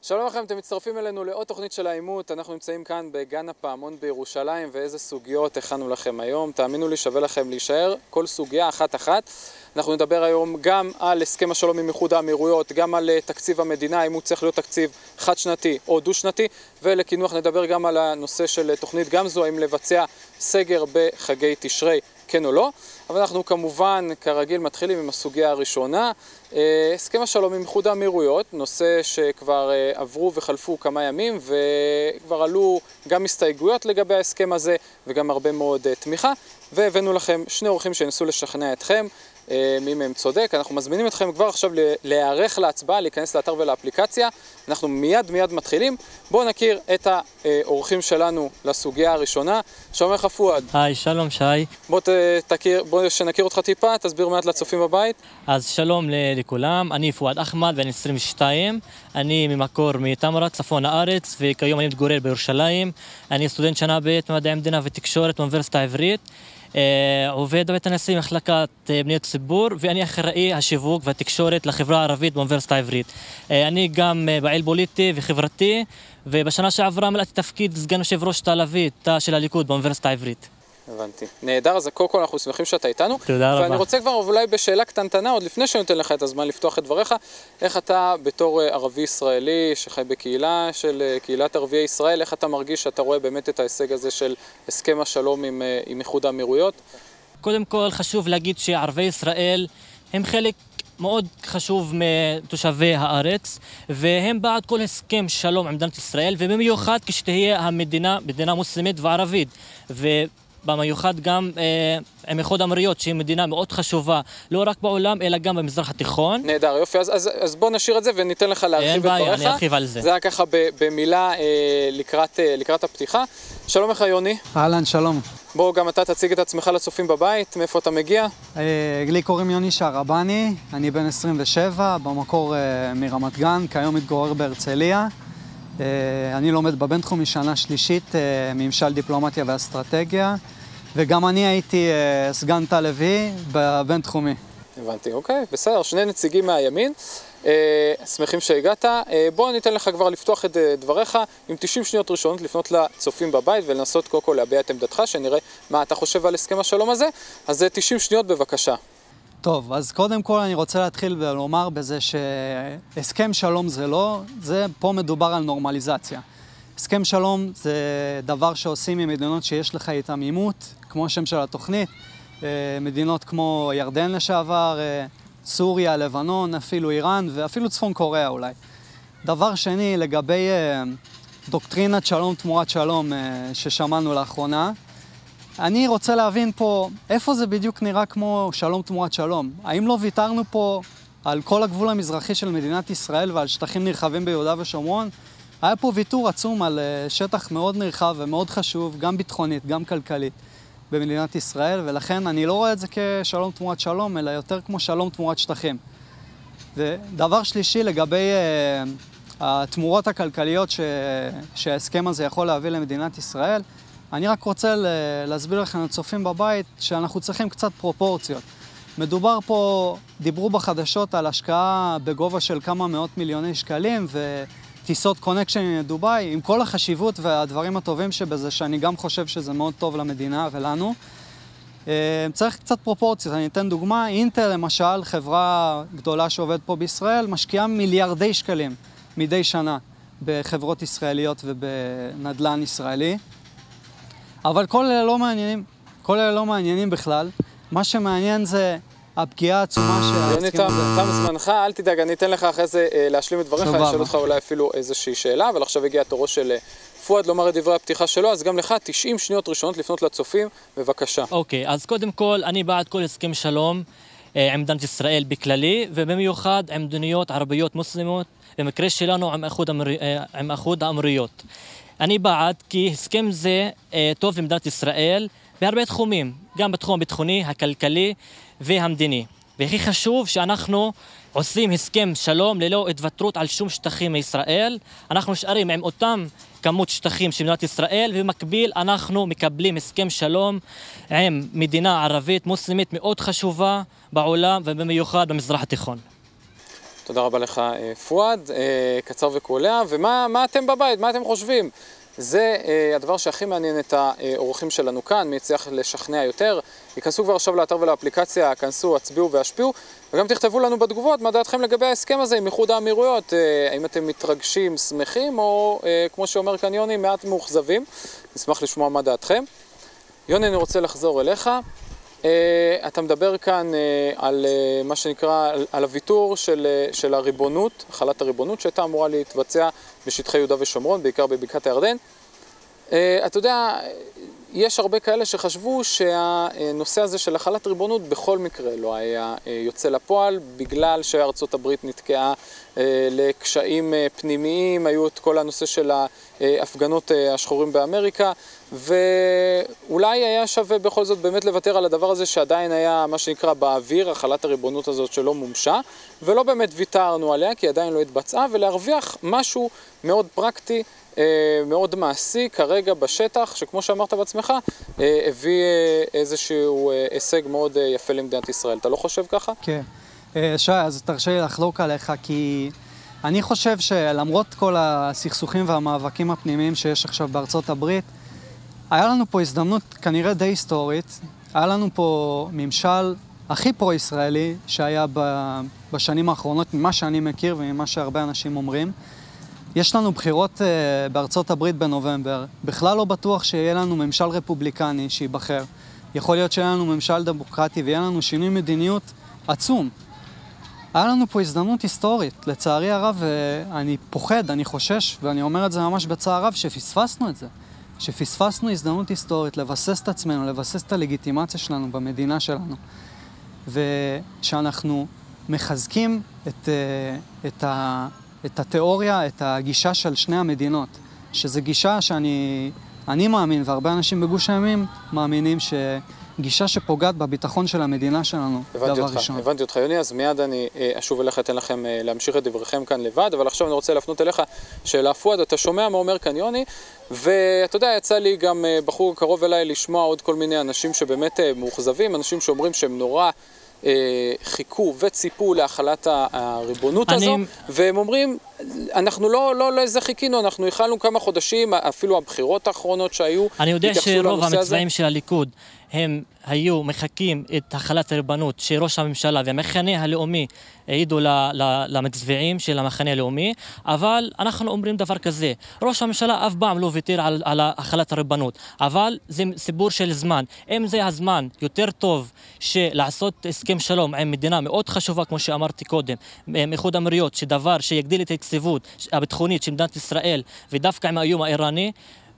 שלום לכם, אתם מצטרפים אלינו לעוד תוכנית של העימות. אנחנו נמצאים כאן בגן הפעמון בירושלים, ואיזה סוגיות הכנו לכם היום. תאמינו לי, שווה לכם להישאר כל סוגיה אחת-אחת. אנחנו נדבר היום גם על הסכם השלום עם איחוד האמירויות, גם על תקציב המדינה, אם הוא צריך להיות תקציב חד-שנתי או דו-שנתי, ולכינוח נדבר גם על הנושא של תוכנית גמזו, אם לבצע סגר בחגי תשרי, כן או לא. אבל אנחנו כמובן, כרגיל, מתחילים עם הסוגיה הראשונה. הסכם השלום עם איחוד האמירויות, נושא שכבר עברו וחלפו כמה ימים, וכבר עלו גם הסתייגויות לגבי ההסכם הזה, וגם הרבה מאוד תמיכה, והבאנו לכם שני אורחים שינסו לשכנע אתכם, מי מהם צודק. אנחנו מזמינים אתכם כבר עכשיו להיערך להצבעה, להיכנס לאתר ולאפליקציה. אנחנו מיד מתחילים. בואו נכיר את האורחים שלנו לסוגיה הראשונה. שלום לך פואד. היי, שלום שי. בוא שנכיר אותך טיפה, תסביר מעט לצופים בבית. אז שלום לכולם, אני פואד אחמד, בן 22. אני ממקור מתמרה, צפון הארץ, וכיום אני מתגורר בירושלים. אני סטודנט שנה ב' במדעי המדינה ותקשורת באוניברסיטה העברית. עובד בבית הנשיא מחלקת בניית ציבור, ואני אחראי השיווק והתקשורת לחברה הערבית באוניברסיטה העברית. אני גם פעיל פוליטי וחברתי, ובשנה שעברה מילאתי תפקיד סגן יושב ראש תא הלוי, תא של הליכוד באוניברסיטה העברית. הבנתי. נהדר, אז קודם כל אנחנו שמחים שאתה איתנו. תודה רבה. ואני רוצה כבר אולי בשאלה קטנטנה, עוד לפני שאני נותן לך את הזמן לפתוח את דבריך, איך אתה בתור ערבי ישראלי שחי בקהילה של קהילת ערביי ישראל, איך אתה מרגיש שאתה רואה באמת את ההישג הזה של הסכם השלום עם איחוד האמירויות? קודם כל חשוב להגיד שערביי ישראל הם חלק מאוד חשוב מתושבי הארץ, והם בעד כל הסכם שלום עם מדינת ישראל, ובמיוחד כשתהיה המדינה, מדינה מוסלמית וערבית, במיוחד גם עם איחוד האמירויות, שהיא מדינה מאוד חשובה, לא רק בעולם, אלא גם במזרח התיכון. נהדר, יופי. אז בוא נשאיר את זה וניתן לך להרחיב את דבריך. אני ארחיב על זה. זה היה ככה במילה לקראת הפתיחה. שלום לך יוני. אהלן, שלום. בוא גם אתה תציג את עצמך לצופים בבית, מאיפה אתה מגיע? לי קוראים יוני שערבני, אני בן 27, במקור מרמת גן, כיום מתגורר בהרצליה. אני לומד בבינתחומי שנה שלישית, ממשל דיפלומטיה ואסטרטגיה, וגם אני הייתי סגן תא הלוי בבינתחומי. הבנתי, אוקיי, בסדר, שני נציגים מהימין, שמחים שהגעת. בוא ניתן לך כבר לפתוח את דבריך עם 90 שניות ראשונות לפנות לצופים בבית ולנסות קודם כל להביע את עמדתך, שנראה מה אתה חושב על הסכם השלום הזה. אז 90 שניות בבקשה. טוב, אז קודם כל אני רוצה להתחיל ולומר בזה שהסכם שלום זה לא, זה פה מדובר על נורמליזציה. הסכם שלום זה דבר שעושים עם מדינות שיש לך איתם עימות, כמו השם של התוכנית, מדינות כמו ירדן לשעבר, סוריה, לבנון, אפילו איראן ואפילו צפון קוריאה אולי. דבר שני, לגבי דוקטרינת שלום תמורת שלום ששמענו לאחרונה, אני רוצה להבין פה איפה זה בדיוק נראה כמו שלום תמורת שלום. האם לא ויתרנו פה על כל הגבול המזרחי של מדינת ישראל ועל שטחים נרחבים ביהודה ושומרון? היה פה ויתור עצום על שטח מאוד נרחב ומאוד חשוב, גם ביטחונית, גם כלכלית, במדינת ישראל, ולכן אני לא רואה את זה כשלום תמורת שלום, אלא יותר כמו שלום תמורת שטחים. ודבר שלישי, לגבי התמורות הכלכליות שההסכם הזה יכול להביא למדינת ישראל, אני רק רוצה להסביר לכם לצופים בבית שאנחנו צריכים קצת פרופורציות. מדובר פה, דיברו בחדשות על השקעה בגובה של כמה מאות מיליוני שקלים וטיסות קונקשן לדובאי, עם כל החשיבות והדברים הטובים שבזה, שאני גם חושב שזה מאוד טוב למדינה ולנו. צריך קצת פרופורציות, אני אתן דוגמה. אינטל למשל, חברה גדולה שעובדת פה בישראל, משקיעה מיליארדי שקלים מדי שנה בחברות ישראליות ובנדלן ישראלי. אבל כל אלה לא מעניינים בכלל. מה שמעניין זה הפגיעה העצומה שההסכם הזה. יוני, תם זמנך, אל תדאג, אני אתן לך אחרי זה להשלים את דבריך, אני אשאל אותך אולי אפילו איזושהי שאלה, אבל עכשיו הגיע תורו של פואד לומר את דברי הפתיחה שלו, אז גם לך 90 שניות ראשונות לפנות לצופים, בבקשה. אוקיי, אז קודם כל, אני בעד כל הסכם שלום עם מדינת ישראל בכללי, ובמיוחד עם מדינות ערביות מוסלמות, במקרה שלנו עם איחוד האמירויות. אני בעד כי הסכם זה טוב למדינת ישראל בהרבה תחומים, גם בתחום הביטחוני, הכלכלי והמדיני. והכי חשוב שאנחנו עושים הסכם שלום ללא התוותרות על שום שטחים מישראל. אנחנו נשארים עם אותם כמות שטחים של מדינת ישראל, ובמקביל אנחנו מקבלים הסכם שלום עם מדינה ערבית מוסלמית מאוד חשובה בעולם ובמיוחד במזרח התיכון. תודה רבה לך, פואד, קצר וקולע. ומה אתם בבית? מה אתם חושבים? זה הדבר שהכי מעניין את האורחים שלנו כאן, מי יצליח לשכנע יותר. ייכנסו כבר עכשיו לאתר ולאפליקציה, כנסו, הצביעו והשפיעו, וגם תכתבו לנו בתגובות מה דעתכם לגבי ההסכם הזה עם איחוד האמירויות. האם אתם מתרגשים, שמחים, או כמו שאומר כאן יוני, מעט מאוכזבים. נשמח לשמוע מה דעתכם. יוני, אני רוצה לחזור אליך. אתה מדבר כאן על מה שנקרא, על הוויתור של הריבונות, החלת הריבונות, שהייתה אמורה להתבצע בשטחי יהודה ושומרון, בעיקר בבקעת הירדן. אתה יודע, יש הרבה כאלה שחשבו שהנושא הזה של החלת ריבונות בכל מקרה לא היה יוצא לפועל, בגלל שארצות הברית נתקעה לקשיים פנימיים, היו את כל הנושא של ההפגנות השחורים באמריקה, ואולי היה שווה בכל זאת באמת לוותר על הדבר הזה שעדיין היה מה שנקרא באוויר, החלת הריבונות הזאת שלא מומשה, ולא באמת ויתרנו עליה כי עדיין לא התבצעה, ולהרוויח משהו מאוד פרקטי, מאוד מעשי כרגע בשטח, שכמו שאמרת בעצמך, הביא איזשהו הישג מאוד יפה למדינת ישראל. אתה לא חושב ככה? כן. שי, אז תרשה לי לחלוק עליך, כי אני חושב שלמרות כל הסכסוכים והמאבקים הפנימיים שיש עכשיו בארצות הברית, היה לנו פה הזדמנות כנראה די היסטורית, היה לנו פה ממשל הכי פרו-ישראלי שהיה בשנים האחרונות, ממה שאני מכיר וממה שהרבה אנשים אומרים. יש לנו בחירות בארצות הברית בנובמבר. בכלל לא בטוח שיהיה לנו ממשל רפובליקני שיבחר. יכול להיות שיהיה לנו ממשל דמוקרטי ויהיה לנו שינוי מדיניות עצום. היה לנו פה הזדמנות היסטורית. לצערי הרב, אני פוחד, אני חושש, ואני אומר את זה ממש בצער רב, שפספסנו את זה. שפספסנו הזדמנות היסטורית לבסס את עצמנו, לבסס את הלגיטימציה שלנו במדינה שלנו. ושאנחנו מחזקים את התיאוריה, את הגישה של שני המדינות, שזו גישה שאני מאמין, והרבה אנשים בגוש הימין מאמינים גישה שפוגעת בביטחון של המדינה שלנו, דבר ראשון. הבנתי אותך, יוני, אז מיד אני אשוב אליך, אתן לכם להמשיך את דבריכם כאן לבד, אבל עכשיו אני רוצה להפנות אליך שאלה, פואד, אתה שומע מה אומר כאן יוני, ואתה יודע, יצא לי גם בחור קרוב אליי לשמוע עוד כל מיני אנשים שבאמת מאוכזבים, אנשים שאומרים שהם נורא חיכו וציפו להחלת הריבונות הזו, והם אומרים, אנחנו לא איזה חיכינו, אנחנו החלנו כמה חודשים, אפילו הבחירות האחרונות שהיו, אני יודע שרוב המצביעים של הליכוד הם היו מחכים את החלת הריבונות שראש הממשלה והמחנה הלאומי העידו למצביעים של המחנה הלאומי, אבל אנחנו אומרים דבר כזה, ראש הממשלה אף פעם לא ויתר על החלת הריבונות, אבל זה סיפור של זמן. אם זה הזמן יותר טוב לעשות הסכם שלום עם מדינה מאוד חשובה, כמו שאמרתי קודם, עם איחוד האמירויות, שדבר שיגדיל את היציבות הביטחונית של מדינת ישראל, ודווקא עם האיום האיראני,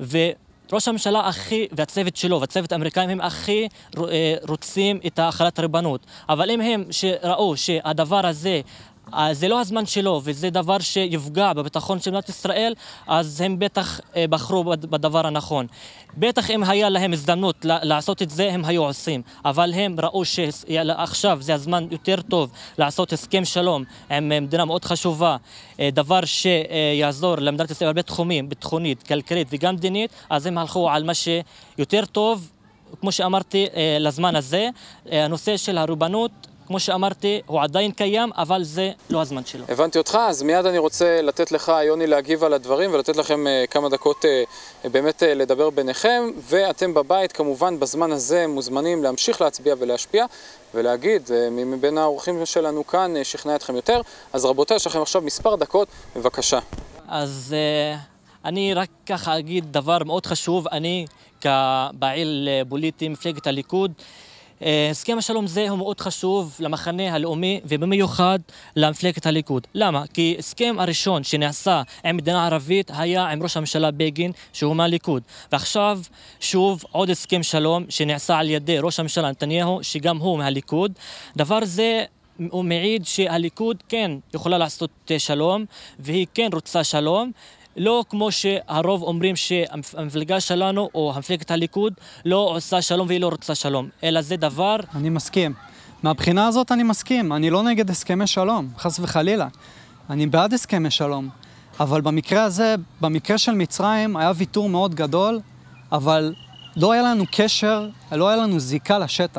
ראש הממשלה והצוות שלו, והצוות האמריקאים, הם הכי רוצים את החלת הריבונות. אבל אם הם ראו שהדבר הזה, זה לא הזמן שלו, וזה דבר שיפגע בביטחון של מדינת ישראל, אז הם בטח בחרו בדבר הנכון. בטח אם היה להם הזדמנות לעשות את זה, הם היו עושים. אבל הם ראו שעכשיו זה הזמן יותר טוב לעשות הסכם שלום עם מדינה מאוד חשובה, דבר שיעזור למדינת ישראל הרבה תחומים, ביטחונית, כלכלית וגם מדינית, אז הם הלכו על מה שיותר טוב, כמו שאמרתי, לזמן הזה. הנושא של הריבונות, כמו שאמרתי, הוא עדיין קיים, אבל זה לא הזמן שלו. הבנתי אותך, אז מיד אני רוצה לתת לך, יוני, להגיב על הדברים, ולתת לכם כמה דקות באמת לדבר ביניכם, ואתם בבית, כמובן, בזמן הזה מוזמנים להמשיך להצביע ולהשפיע, ולהגיד, מבין האורחים שלנו כאן, שכנע אתכם יותר. אז רבותיי, יש לכם עכשיו מספר דקות, בבקשה. אז אני רק ככה אגיד דבר מאוד חשוב, אני כבעיל פוליטי, מפלגת הליכוד, הסכם השלום זה הוא מאוד חשוב למחנה הלאומי ובמיוחד למפלגת הליכוד. למה? כי הסכם הראשון שנעשה עם מדינה ערבית היה עם ראש הממשלה בגין שהוא מהליכוד. ועכשיו שוב עוד הסכם שלום שנעשה על ידי ראש הממשלה נתניהו שגם הוא מהליכוד. דבר זה הוא מעיד שהליכוד כן יכולה לעשות שלום והיא כן רוצה שלום. לא כמו שהרוב אומרים שהמפלגה שלנו או המפלגת הליכוד לא עושה שלום והיא לא רוצה שלום, אלא זה דבר... אני מסכים. מהבחינה הזאת אני מסכים. אני לא נגד הסכמי שלום, חס וחלילה. אני בעד הסכמי שלום. אבל במקרה הזה, במקרה של מצרים, היה ויתור מאוד גדול, אבל לא היה לנו קשר, לא היה לנו זיקה לשטח.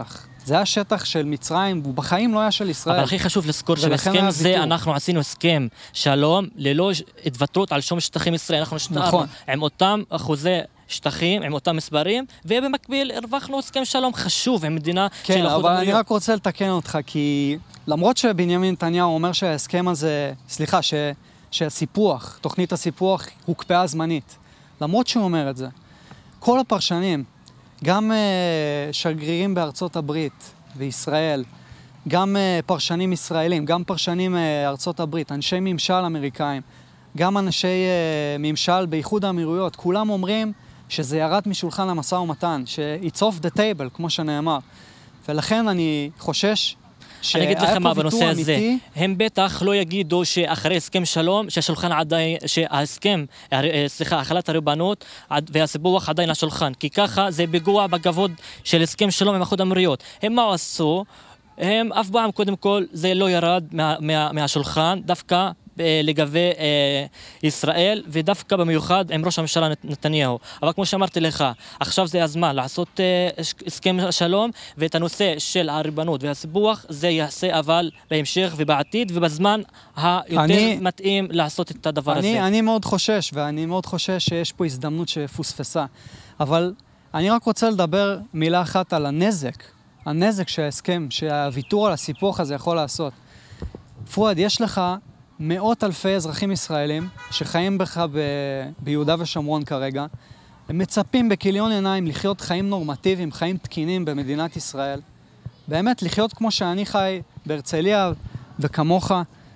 זה היה שטח של מצרים, הוא בחיים לא היה של ישראל. אבל הכי חשוב לזכור שבהסכם זה אנחנו עשינו הסכם שלום ללא התוותרות על שום שטחים ישראל. אנחנו נשתתפנו עם אותם אחוזי שטחים, עם אותם מספרים, ובמקביל הרווחנו הסכם שלום חשוב עם מדינה של כן, איחוד אבל האמירויות. אני רק רוצה לתקן אותך, כי למרות שבנימין נתניהו אומר שההסכם הזה, סליחה, שהסיפוח, תוכנית הסיפוח הוקפאה זמנית, למרות שהוא אומר את זה, כל הפרשנים, גם שגרירים בארצות הברית וישראל, גם פרשנים ישראלים, גם פרשנים ארצות הברית, אנשי ממשל אמריקאים, גם אנשי ממשל באיחוד האמירויות, כולם אומרים שזה ירד משולחן המשא ומתן, ש-it's off the table, כמו שנאמר. ולכן אני חושש אני אגיד לכם מה בנושא הזה, אמיתי. הם בטח לא יגידו שאחרי הסכם שלום, שהשולחן עדיין, שההסכם, סליחה, החלת הריבונות והסיפוח עדיין השולחן, כי ככה זה פיגוע בכבוד של הסכם שלום עם איחוד האמירויות. הם מה עשו? הם אף פעם קודם כל זה לא ירד מהשולחן, דווקא לגבי ישראל, ודווקא במיוחד עם ראש הממשלה נתניהו. אבל כמו שאמרתי לך, עכשיו זה הזמן לעשות הסכם שלום, ואת הנושא של הריבונות והסיפוח, זה יעשה אבל בהמשך ובעתיד, ובזמן היותר מתאים לעשות את הדבר הזה. אני מאוד חושש, ואני מאוד חושש שיש פה הזדמנות שפוספסה. אבל אני רק רוצה לדבר מילה אחת על הנזק שההסכם, שהוויתור על הסיפוח הזה יכול לעשות. פואד, יש לך מאות אלפי אזרחים ישראלים שחיים בך ביהודה ושומרון כרגע, הם מצפים בכיליון עיניים לחיות חיים נורמטיביים, חיים תקינים במדינת ישראל. באמת, לחיות כמו שאני חי בהרצליה וכמוך,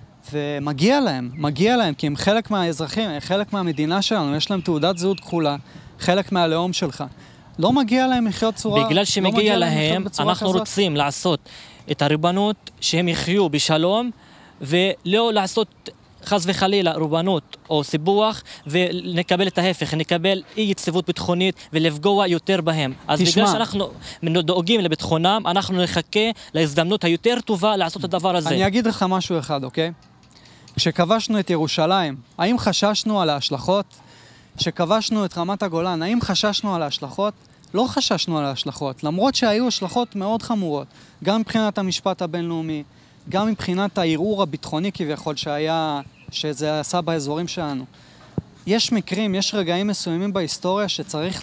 ומגיע להם, כי הם חלק מהאזרחים, הם חלק מהמדינה שלנו, יש להם תעודת זהות כחולה, חלק מהלאום שלך. לא מגיע להם לחיות צורה, בגלל שמגיע להם, אנחנו רוצים לעשות את הריבונות שהם יחיו בשלום, ולא לעשות חס וחלילה ריבונות או סיפוח ונקבל את ההפך, נקבל אי יציבות ביטחונית ולפגוע יותר בהם. אז בגלל שאנחנו דואגים לביטחונם, אנחנו נחכה להזדמנות היותר טובה לעשות את הדבר הזה. אני אגיד לך משהו אחד, אוקיי? כשכבשנו את ירושלים, האם חששנו על ההשלכות? כשכבשנו את רמת הגולן, האם חששנו על ההשלכות? לא חששנו על ההשלכות, למרות שהיו השלכות מאוד חמורות, גם מבחינת המשפט הבינלאומי, גם מבחינת הערעור הביטחוני כביכול שזה עשה באזורים שלנו. יש מקרים, יש רגעים מסוימים בהיסטוריה שצריך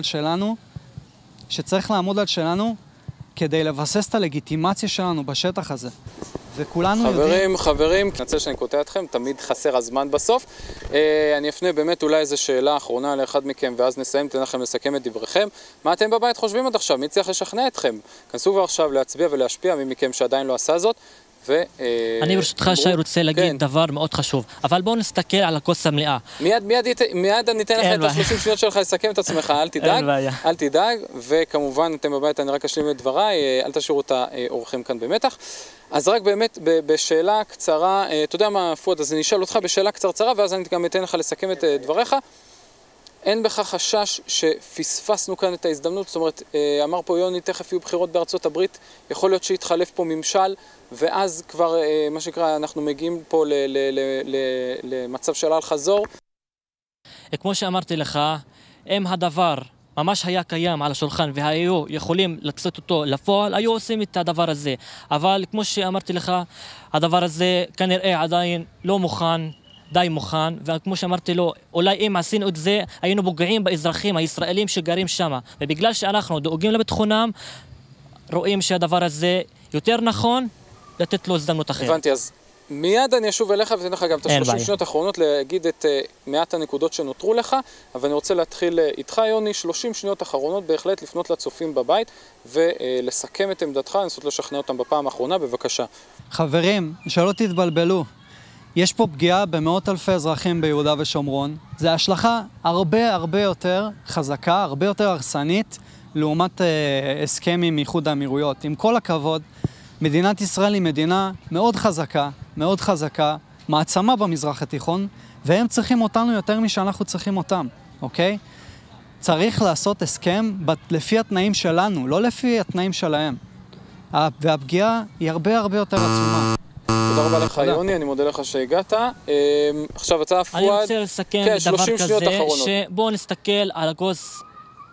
לעמוד על שלנו כדי לבסס את הלגיטימציה שלנו בשטח הזה. וכולנו יודעים... חברים, נצא שאני קוטע אתכם, תמיד חסר הזמן בסוף. אני אפנה באמת אולי איזו שאלה אחרונה לאחד מכם, ואז נסיים, תן לכם לסכם את דבריכם. מה אתם בבית חושבים עד עכשיו? מי צריך לשכנע אתכם? כנסו כבר עכשיו להצביע ולהשפיע, מי מכם שעדיין לא עשה זאת. אני ברשותך שי רוצה להגיד דבר מאוד חשוב, אבל בואו נסתכל על הכוס המלאה. מיד אני אתן לך את ה-30 שניות שלך לסכם את עצמך, אל תדאג, וכמובן אתם בבית, אני רק אשלים את דבריי, אל תשאירו את האורחים כאן במתח. אז רק באמת בשאלה קצרה, אתה יודע מה פואד, אז אני אשאל אותך בשאלה קצרצרה, ואז אני גם אתן לך לסכם את דבריך. אין בך חשש שפספסנו כאן את ההזדמנות, זאת אומרת, אמר פה יוני, תכף יהיו בחירות בארצות הברית, יכול להיות שיתחלף פה ממשל, ואז כבר, מה שקרה, אנחנו מגיעים פה למצב של אל-חזור. כמו שאמרתי לך, אם הדבר ממש היה קיים על השולחן והיו יכולים לקצות אותו לפועל, היו עושים את הדבר הזה. אבל כמו שאמרתי לך, הדבר הזה כנראה עדיין לא מוכן, די מוכן, וכמו שאמרתי לו, אולי אם עשינו את זה, היינו פוגעים באזרחים הישראלים שגרים שם. ובגלל שאנחנו דואגים לביטחונם, רואים שהדבר הזה יותר נכון, לתת לו הזדמנות אחרת. הבנתי, אז מיד אני אשוב אליך ותן לך גם את ה-30 שניות האחרונות להגיד את מעט הנקודות שנותרו לך, אבל אני רוצה להתחיל איתך, יוני, 30 שניות אחרונות בהחלט לפנות לצופים בבית ולסכם את עמדתך, לנסות לשכנע אותם בפעם האחרונה, בבקשה. חברים, שלא תתבלבלו. יש פה פגיעה במאות אלפי אזרחים ביהודה ושומרון. זה השלכה הרבה יותר חזקה, הרבה יותר הרסנית, לעומת הסכם עם איחוד האמירויות. עם כל הכבוד, מדינת ישראל היא מדינה מאוד חזקה, מעצמה במזרח התיכון, והם צריכים אותנו יותר משאנחנו צריכים אותם, אוקיי? צריך לעשות הסכם לפי התנאים שלנו, לא לפי התנאים שלהם. והפגיעה היא הרבה יותר עצומה. תודה רבה לך יוני, אני מודה לך שהגעת. עכשיו אתה פואד. אני רוצה לסכם דבר כזה, שבואו נסתכל על הכוס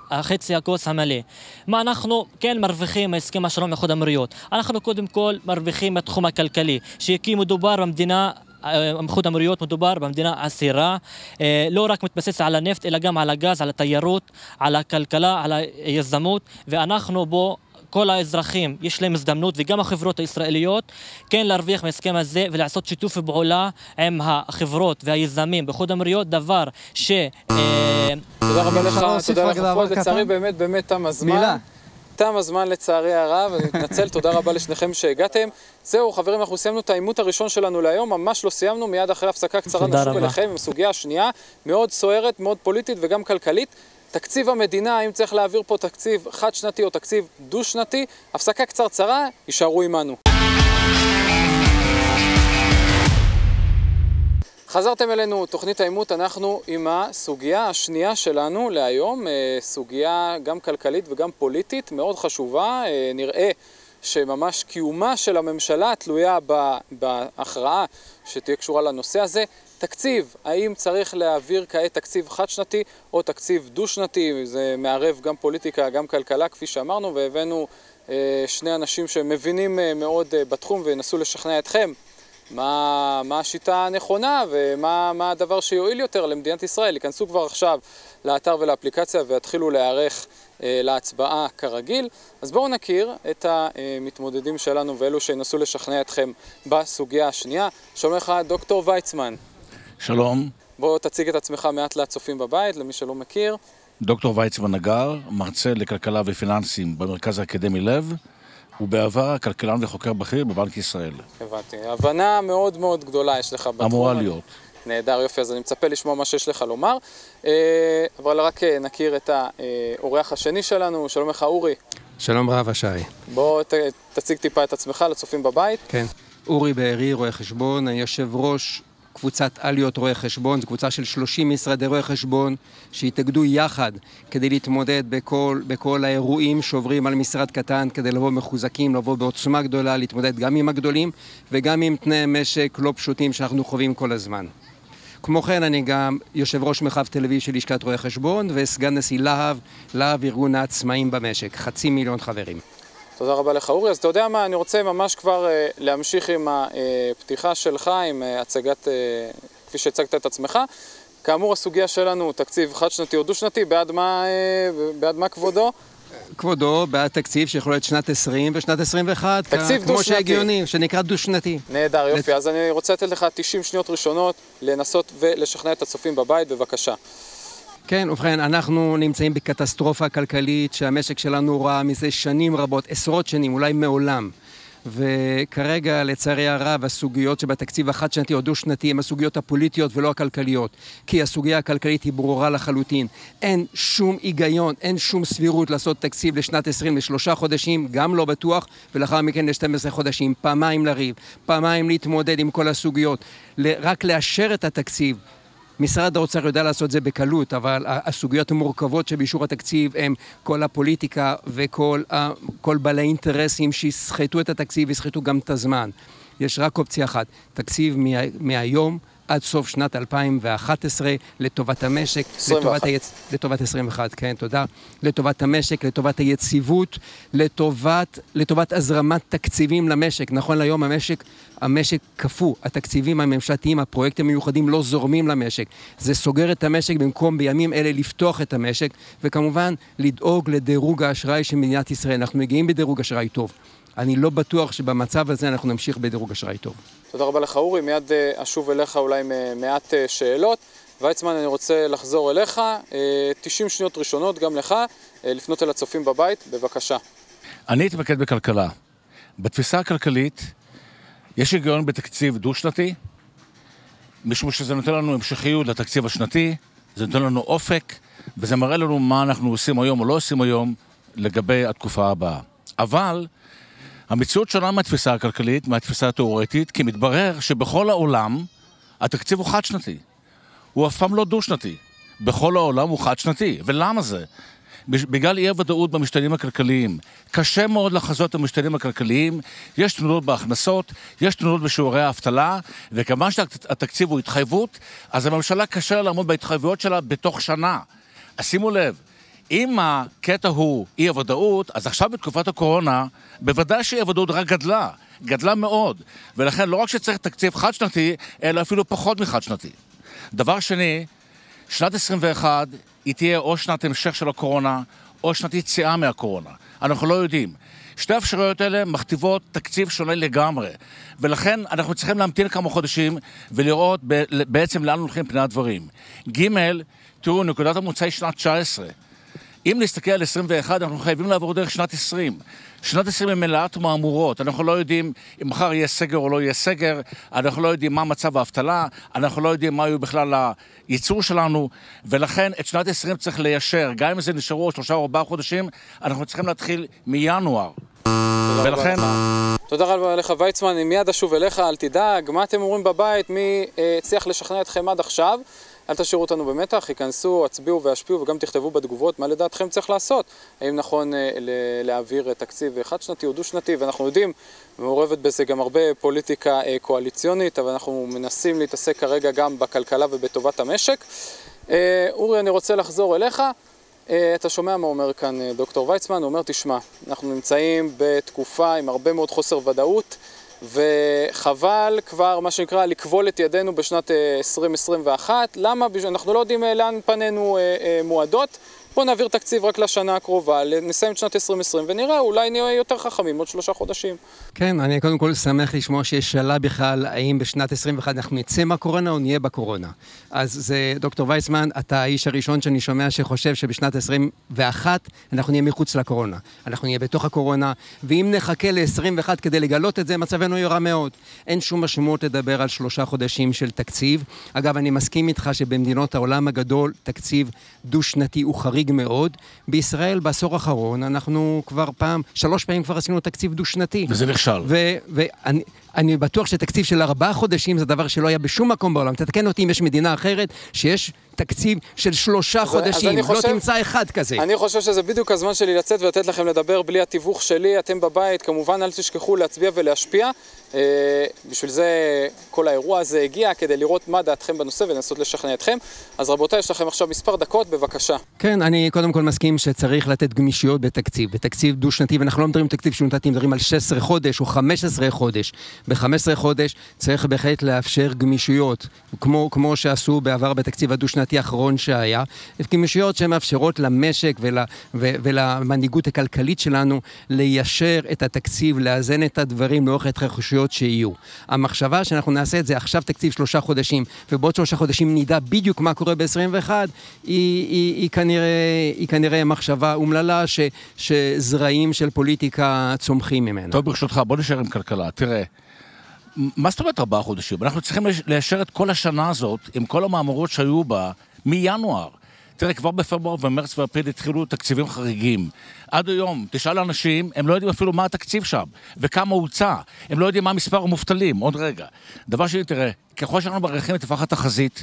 החצי הכוס המלא. מה אנחנו כן מרוויחים מהסכם השלום עם איחוד האמירויות? אנחנו קודם כל מרוויחים מהתחום הכלכלי, כי מדובר במדינה, איחוד האמירויות מדובר במדינה עשירה, לא רק מתבסס על הנפט אלא גם על הגז, על התיירות, על הכלכלה, על היזמות, ואנחנו בו כל האזרחים יש להם הזדמנות, וגם החברות הישראליות, כן להרוויח מהסכם הזה ולעשות שיתוף פעולה עם החברות והיזמים באיחוד האמירויות, דבר ש... תודה רבה לך, תודה לך פרוד, לצערי באמת תם הזמן. מילה. תם הזמן לצערי הרב, אני מתנצל, תודה רבה לשניכם שהגעתם. זהו חברים, אנחנו סיימנו את העימות הראשון שלנו להיום, ממש לא סיימנו, מיד אחרי הפסקה קצרה נשוב אליכם עם סוגיה השנייה, מאוד סוערת, מאוד פוליטית וגם כלכלית. תקציב המדינה, האם צריך להעביר פה תקציב חד שנתי או תקציב דו שנתי, הפסקה קצרצרה, יישארו עמנו. חזרתם אלינו, תוכנית העימות, אנחנו עם הסוגיה השנייה שלנו להיום, סוגיה גם כלכלית וגם פוליטית, מאוד חשובה, נראה שממש קיומה של הממשלה תלויה בהכרעה שתהיה קשורה לנושא הזה. תקציב, האם צריך להעביר כעת תקציב חד שנתי או תקציב דו שנתי, זה מערב גם פוליטיקה, גם כלכלה כפי שאמרנו, והבאנו שני אנשים שמבינים מאוד בתחום וינסו לשכנע אתכם מה השיטה הנכונה ומה הדבר שיועיל יותר למדינת ישראל. ייכנסו כבר עכשיו לאתר ולאפליקציה ויתחילו להיערך להצבעה כרגיל. אז בואו נכיר את המתמודדים שלנו ואלו שינסו לשכנע אתכם בסוגיה השנייה. שלום לך דוקטור ויצמן. שלום. בוא תציג את עצמך מעט לצופים בבית, למי שלא מכיר. דוקטור ויצמן נגר, מרצה לכלכלה ופיננסים במרכז האקדמי לב, ובעבר כלכלן וחוקר בכיר בבנק ישראל. הבנתי. הבנה מאוד מאוד גדולה יש לך בתחום. אמורה להיות. נהדר, יופי, אז אני מצפה לשמוע מה שיש לך לומר. אבל רק נכיר את האורח השני שלנו. שלום לך אורי. שלום רב אשי. בוא תציג טיפה את עצמך לצופים בבית. כן. אורי בארי, רואה חשבון, אני יושב ראש קבוצת עליות רואי חשבון, זו קבוצה של 30 משרדי רואי חשבון שהתאגדו יחד כדי להתמודד בכל האירועים שעוברים על משרד קטן, כדי לבוא מחוזקים, לבוא בעוצמה גדולה, להתמודד גם עם הגדולים וגם עם תנאי משק לא פשוטים שאנחנו חווים כל הזמן. כמו כן אני גם יושב ראש מרחב תל אביב של לשכת רואי חשבון וסגן נשיא להב ארגון העצמאים במשק, 500,000 חברים. תודה רבה לך אורי. אז אתה יודע מה, אני רוצה ממש כבר להמשיך עם הפתיחה שלך, עם הצגת, כפי שהצגת את עצמך. כאמור, הסוגיה שלנו, תקציב חד שנתי או דו שנתי, בעד מה כבודו? כבודו, בעד תקציב שיכול להיות שנת 20 ושנת 21, תקציב כמו שהגיוני, שנקרא דו שנתי. נהדר, יופי. אז אני רוצה לתת לך 90 שניות ראשונות לנסות ולשכנע את הצופים בבית, בבקשה. כן, ובכן, אנחנו נמצאים בקטסטרופה כלכלית שהמשק שלנו ראה מזה שנים רבות, עשרות שנים, אולי מעולם. וכרגע, לצערי הרב, הסוגיות שבתקציב החד שנתי או דו שנתי הם הסוגיות הפוליטיות ולא הכלכליות. כי הסוגיה הכלכלית היא ברורה לחלוטין. אין שום היגיון, אין שום סבירות לעשות תקציב לשנת 20 ל3 חודשים, גם לא בטוח, ולאחר מכן ל12 חודשים, פעמיים לריב, פעמיים להתמודד עם כל הסוגיות. רק לאשר את התקציב. משרד האוצר יודע לעשות זה בקלות, אבל הסוגיות המורכבות שבאישור התקציב הם כל הפוליטיקה וכל בעלי אינטרסים שיסחטו את התקציב ויסחטו גם את הזמן. יש רק אופציה אחת, תקציב מהיום עד סוף שנת 2011 לטובת המשק, לטובת 21, כן, תודה, לטובת המשק, לטובת היציבות, לטובת הזרמת תקציבים למשק. נכון להיום המשק קפוא, התקציבים הממשלתיים, הפרויקטים המיוחדים לא זורמים למשק. זה סוגר את המשק במקום בימים אלה לפתוח את המשק, וכמובן לדאוג לדירוג האשראי של מדינת ישראל. אנחנו מגיעים בדירוג אשראי טוב. אני לא בטוח שבמצב הזה אנחנו נמשיך בדירוג אשראי טוב. תודה רבה לך אורי, מיד אשוב אליך אולי מעט שאלות. ויצמן, אני רוצה לחזור אליך, 90 שניות ראשונות גם לך, לפנות אל הצופים בבית, בבקשה. אני אתמקד בכלכלה. בתפיסה הכלכלית, יש היגיון בתקציב דו-שנתי, משום שזה נותן לנו המשכיות לתקציב השנתי, זה נותן לנו אופק, וזה מראה לנו מה אנחנו עושים היום או לא עושים היום לגבי התקופה הבאה. אבל המציאות שונה מהתפיסה הכלכלית, מהתפיסה התיאורטית, כי מתברר שבכל העולם התקציב הוא חד שנתי. הוא אף פעם לא דו שנתי. בכל העולם הוא חד שנתי. ולמה זה? בגלל אי הוודאות במשתנים הכלכליים. קשה מאוד לחזות את המשתנים הכלכליים, יש תנודות בהכנסות, יש תנודות בשיעורי האבטלה, וכמובן שהתקציב הוא התחייבות, אז הממשלה קשה לעמוד בהתחייבויות שלה בתוך שנה. אז שימו לב, אם הקטע הוא אי הוודאות, אז עכשיו בתקופת הקורונה, בוודאי שאי הוודאות רק גדלה מאוד. ולכן לא רק שצריך תקציב חד שנתי, אלא אפילו פחות מחד שנתי. דבר שני, שנת 21 היא תהיה או שנת המשך של הקורונה, או שנת יציאה מהקורונה. אנחנו לא יודעים. שתי האפשרויות האלה מכתיבות תקציב שונה לגמרי. ולכן אנחנו צריכים להמתין כמה חודשים ולראות בעצם לאן הולכים פני הדברים. ג', תראו, נקודת המוצא היא שנת 19. אם נסתכל על 21, אנחנו חייבים לעבור דרך שנת 20. שנת 20 היא מלאת מהמורות. אנחנו לא יודעים אם מחר יהיה סגר או לא יהיה סגר, אנחנו לא יודעים מה מצב האבטלה, אנחנו לא יודעים מה יהיו בכלל הייצור שלנו, ולכן את שנת 20 צריך ליישר. גם אם זה נשארו 3 או 4 חודשים, אנחנו צריכים להתחיל מינואר. ולכן... תודה רבה לך ויצמן, אני מיד אשוב אליך, אל תדאג, מה אתם אומרים בבית, מי הצליח לשכנע אתכם עד עכשיו? אל תשאירו אותנו במתח, ייכנסו, הצביעו והשפיעו וגם תכתבו בתגובות מה לדעתכם צריך לעשות. האם נכון להעביר תקציב חד שנתי או דו שנתי, ואנחנו יודעים, מעורבת בזה גם הרבה פוליטיקה קואליציונית, אבל אנחנו מנסים להתעסק כרגע גם בכלכלה ובטובת המשק. אורי, אני רוצה לחזור אליך. אתה שומע מה אומר כאן דוקטור ויצמן, הוא אומר, תשמע, אנחנו נמצאים בתקופה עם הרבה מאוד חוסר ודאות, וחבל כבר, מה שנקרא, לקבול את ידינו בשנת 2021. למה? אנחנו לא יודעים לאן פנינו מועדות. בואו נעביר תקציב רק לשנה הקרובה, נסיים את שנת 2020 ונראה, אולי נהיה יותר חכמים עוד 3 חודשים. כן, אני קודם כל שמח לשמוע שיש שאלה בכלל, האם בשנת 21 אנחנו נצא מהקורונה או נהיה בקורונה. אז זה, דוקטור ויצמן, אתה האיש הראשון שאני שומע שחושב שבשנת 21 אנחנו נהיה מחוץ לקורונה. אנחנו נהיה בתוך הקורונה, ואם נחכה ל-21 כדי לגלות את זה, מצבנו יהיה רע מאוד. אין שום משמעות לדבר על 3 חודשים של תקציב. אגב, אני מסכים איתך שבמדינות העולם הגדול, תקציב דו-שנתי הוא חריג מאוד. בישראל בעשור האחרון אנחנו כבר 3 פעמים כבר עשינו תקציב דו-שנתי. וזה נכשל. ואני בטוח שתקציב של 4 חודשים זה דבר שלא היה בשום מקום בעולם. תתקן אותי אם יש מדינה אחרת שיש תקציב של 3 חודשים. לא תמצא אחד כזה. אני חושב שזה בדיוק הזמן שלי לצאת ולתת לכם לדבר בלי התיווך שלי. אתם בבית, כמובן אל תשכחו להצביע ולהשפיע. בשביל זה כל האירוע הזה הגיע, כדי לראות מה דעתכם בנושא ולנסות לשכנע אתכם. אז רבותיי, יש לכם עכשיו מספר דקות, בבקשה. כן, אני קודם כל מסכים שצריך לתת גמישויות בתקציב דו-שנתי, ואנחנו לא מדברים תקציב שנתי, מדברים על 16 חודש או 15 חודש. ב-15 חודש צריך בהחלט לאפשר גמישויות, כמו שעשו בעבר בתקציב הדו-שנתי האחרון שהיה, גמישויות שמאפשרות למשק ולמנהיגות הכלכלית שלנו ליישר את התקציב, לאזן את הדברים לאורך ההתרחשויות שיהיו. המחשבה שאנחנו נעשה את זה עכשיו תקציב 3 חודשים, ובעוד 3 חודשים נדע בדיוק מה קורה ב-21, היא כנראה מחשבה אומללה שזרעים של פוליטיקה צומחים ממנה. טוב, ברשותך, בוא נשאר עם כלכלה. תראה, מה זאת אומרת 4 חודשים? אנחנו צריכים ליישר את כל השנה הזאת עם כל המאמרות שהיו בה מינואר. תראה, כבר בפברואר ומרץ ואפריל התחילו תקציבים חריגים. עד היום, תשאל אנשים, הם לא יודעים אפילו מה התקציב שם, וכמה הוצא. הם לא יודעים מה מספר המובטלים. עוד רגע. דבר שני, תראה, ככל שאנחנו מעריכים את טווח התחזית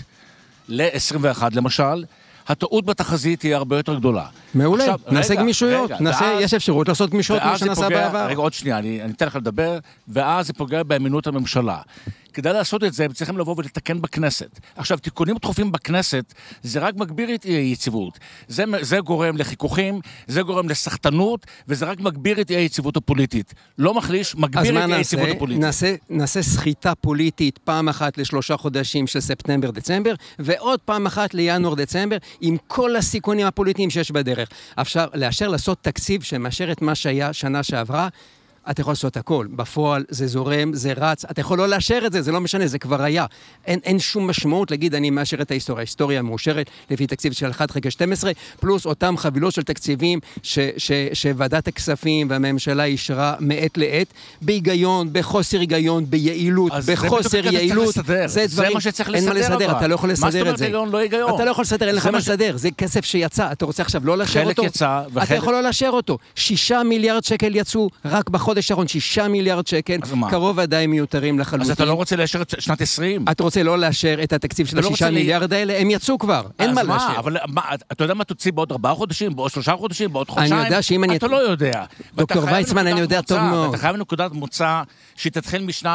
ל-21, למשל, הטעות בתחזית היא הרבה יותר גדולה. מעולה, נעשה גמישויות, יש אפשרות לעשות גמישויות כמו שנעשה בעבר. רגע, עוד שנייה, אני אתן לך לדבר, ואז זה פוגע באמינות הממשלה. כדי לעשות את זה, הם צריכים לבוא ולתקן בכנסת. עכשיו, תיקונים דחופים בכנסת, זה רק מגביר את אי-היציבות. זה גורם לחיכוכים, זה גורם לסחטנות, וזה רק מגביר את אי-היציבות הפוליטית. לא מחליש, מגביר את אי-היציבות הפוליטית. נעשה סחיטה פוליטית פעם אחת ל3 חודשים של ספטמבר-דצמבר, ועוד פעם אחת לינואר-דצמבר, עם כל הסיכונים הפוליטיים שיש בדרך. אפשר לאשר לעשות תקציב שמאשר את מה שהיה שנה שעברה, אתה יכול לעשות הכל. בפועל זה זורם, זה רץ, אתה יכול לא לאשר את זה, זה לא משנה, זה כבר היה. אין שום משמעות להגיד, אני מאשר את ההיסטוריה. ההיסטוריה מאושרת לפי תקציב של 1/12, פלוס אותם חבילות של תקציבים שוועדת הכספים והממשלה אישרה מעת לעת, בהיגיון, בחוסר היגיון, ביעילות, בחוסר יעילות. זה מה שצריך לסדר. אין מה לסדר, אתה לא יכול לסדר את זה. אתה לא יכול לסדר, אין לך מה לסדר. זה כסף שיצא, אתה רוצה עכשיו לא לאשר אותו? אתה יכול לא לאשר אותו. 6 מיליארד שקל יצאו רק בחודש האחרון, 6 מיליארד שקל, קרוב עדיין מיותרים לחלוטין. אז אתה לא רוצה לאשר את שנת 20? אתה רוצה לא לאשר את התקציב של 6 מיליארד האלה? הם יצאו כבר, אין מה לאשר. אבל אתה יודע מה תוציא בעוד 4 חודשים, בעוד 3 חודשים, בעוד חודשיים? אני יודע שאם אני... אתה לא יודע. דוקטור ויצמן, אני יודע טוב מאוד. אתה חייב נקודת מוצא שתתחיל משנת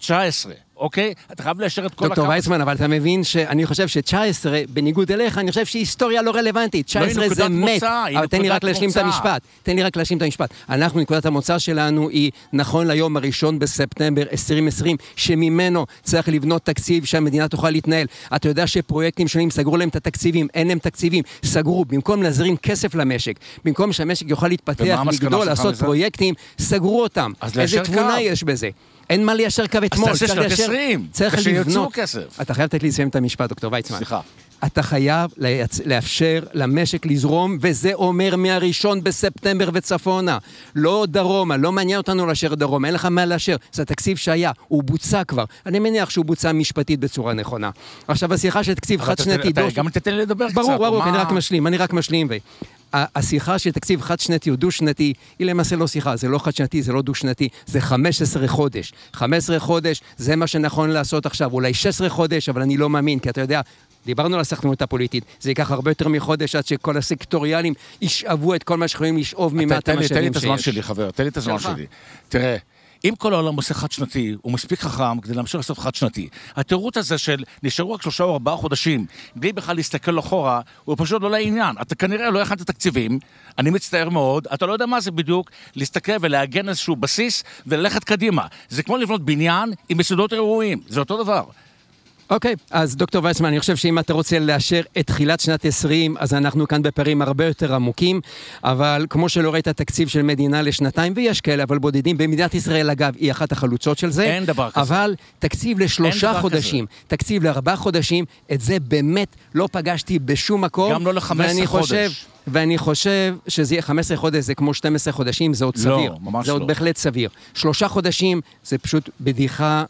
19, אוקיי? אתה חייב לאשר את כל דוקטור ויצמן, אבל אתה מבין שאני חושב ש-19, בניגוד אליך, אני חושב שהיסטוריה לא רלוונטית. 19 זה מת. אבל תן לי רק להשלים את המשפט. אנחנו, נקודת המוצא שלנו היא, נכון ליום 1 בספטמבר 2020, שממנו צריך לבנות תקציב שהמדינה תוכל להתנהל. אתה יודע שפרויקטים שונים סגרו להם את התקציבים, אין להם תקציבים, סגרו, במקום להזרים כסף למשק, במקום שהמשק יוכל להתפתח, לגדול, לעשות פרויקטים, סגרו אותם. איזה תבונה יש בזה? אין מה ליישר קו אתמול. אז תעשה שנת 20, ושיוצאו כסף. אתה חייב לתת לי לסיים את המשפט, דוקטור ויצמן. סליחה. אתה חייב לאפשר למשק לזרום, וזה אומר מה-1 בספטמבר וצפונה. לא דרומה, לא מעניין אותנו לאשר דרומה, אין לך מה לאשר. זה התקציב שהיה, הוא בוצע כבר. אני מניח שהוא בוצע משפטית בצורה נכונה. עכשיו, השיחה של תקציב חד-שנתי... אתה גם תתן לי לדבר קצת. ברור, אני רק משלים. השיחה של תקציב חד-שנתי או דו-שנתי, היא למעשה לא שיחה, זה לא חד-שנתי, זה לא דו-שנתי, זה 15 חודש. 15 חודש, זה מה שנכון לעשות עכשיו, אולי 16 חודש, אבל אני לא מאמין, כי אתה יודע, דיברנו על הסכנות הפוליטית, זה ייקח הרבה יותר מחודש עד שכל הסקטוריאלים ישאבו את כל מה שיכולים לשאוב ממעט המשאבים שיש. תן לי את הזמן שלי, חבר, תן לי את הזמן שלי. תראה, אם כל העולם עושה חד-שנתי, הוא מספיק חכם כדי להמשיך לעשות חד-שנתי. התירוץ הזה של נשארו רק 3 או 4 חודשים, בלי בכלל להסתכל אחורה, הוא פשוט לא לעניין. אתה כנראה לא הכנת תקציבים, אני מצטער מאוד, אתה לא יודע מה זה בדיוק, להסתכל ולהגן איזשהו בסיס וללכת קדימה. זה כמו לבנות בניין עם יסודות ראויים, זה אותו דבר. אוקיי, אז דוקטור ויצמן, אני חושב שאם אתה רוצה לאשר את תחילת שנת 20, אז אנחנו כאן בפערים הרבה יותר עמוקים, אבל כמו שלא ראית תקציב של מדינה לשנתיים, ויש כאלה, אבל בודדים, במדינת ישראל, אגב, היא אחת החלוצות של זה. אין דבר כזה. אבל תקציב ל3 חודשים, תקציב ל4 חודשים, את זה באמת לא פגשתי בשום מקום. גם לא ל15 חודש. ואני חושב שזה יהיה 15 חודש, זה כמו 12 חודשים, זה עוד סביר. לא, ממש זה עוד בהחלט סביר. 3 חודשים, זה פשוט בדיחה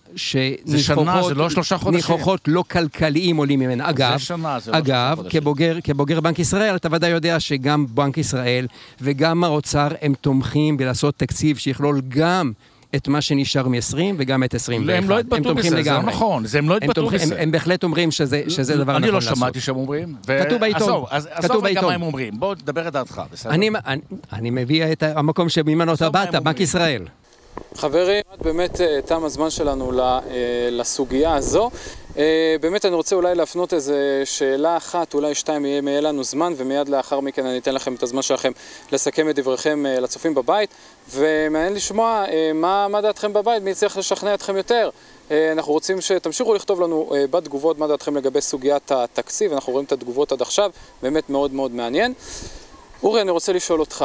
שניחוחות לא כלכליים עולים ממנה. אגב, כבוגר בנק ישראל, אתה ודאי יודע שגם בנק ישראל וגם האוצר הם תומכים בלעשות תקציב שיכלול גם את מה שנשאר מ-20 וגם את 21. הם לא התבטאו בזה, זה לא נכון. הם לא התבטאו בזה. הם בהחלט אומרים שזה דבר נכון לעשות. אני לא שמעתי שהם אומרים. כתוב בעיתון. עזוב רגע מה הם אומרים. בוא תדבר את דעתך, בסדר? אני מביא את המקום שממנו אתה באת, בנק ישראל. חברים, באמת תם הזמן שלנו לסוגיה הזו. באמת אני רוצה אולי להפנות איזו שאלה אחת, אולי 2 יהיה לנו זמן, ומיד לאחר מכן אני אתן לכם את הזמן שלכם לסכם את דבריכם לצופים בבית, ומעניין לשמוע מה דעתכם בבית, מי צריך לשכנע אתכם יותר. אנחנו רוצים שתמשיכו לכתוב לנו בתגובות מה דעתכם לגבי סוגיית התקציב, אנחנו רואים את התגובות עד עכשיו, באמת מאוד מאוד מעניין. אורי, אני רוצה לשאול אותך,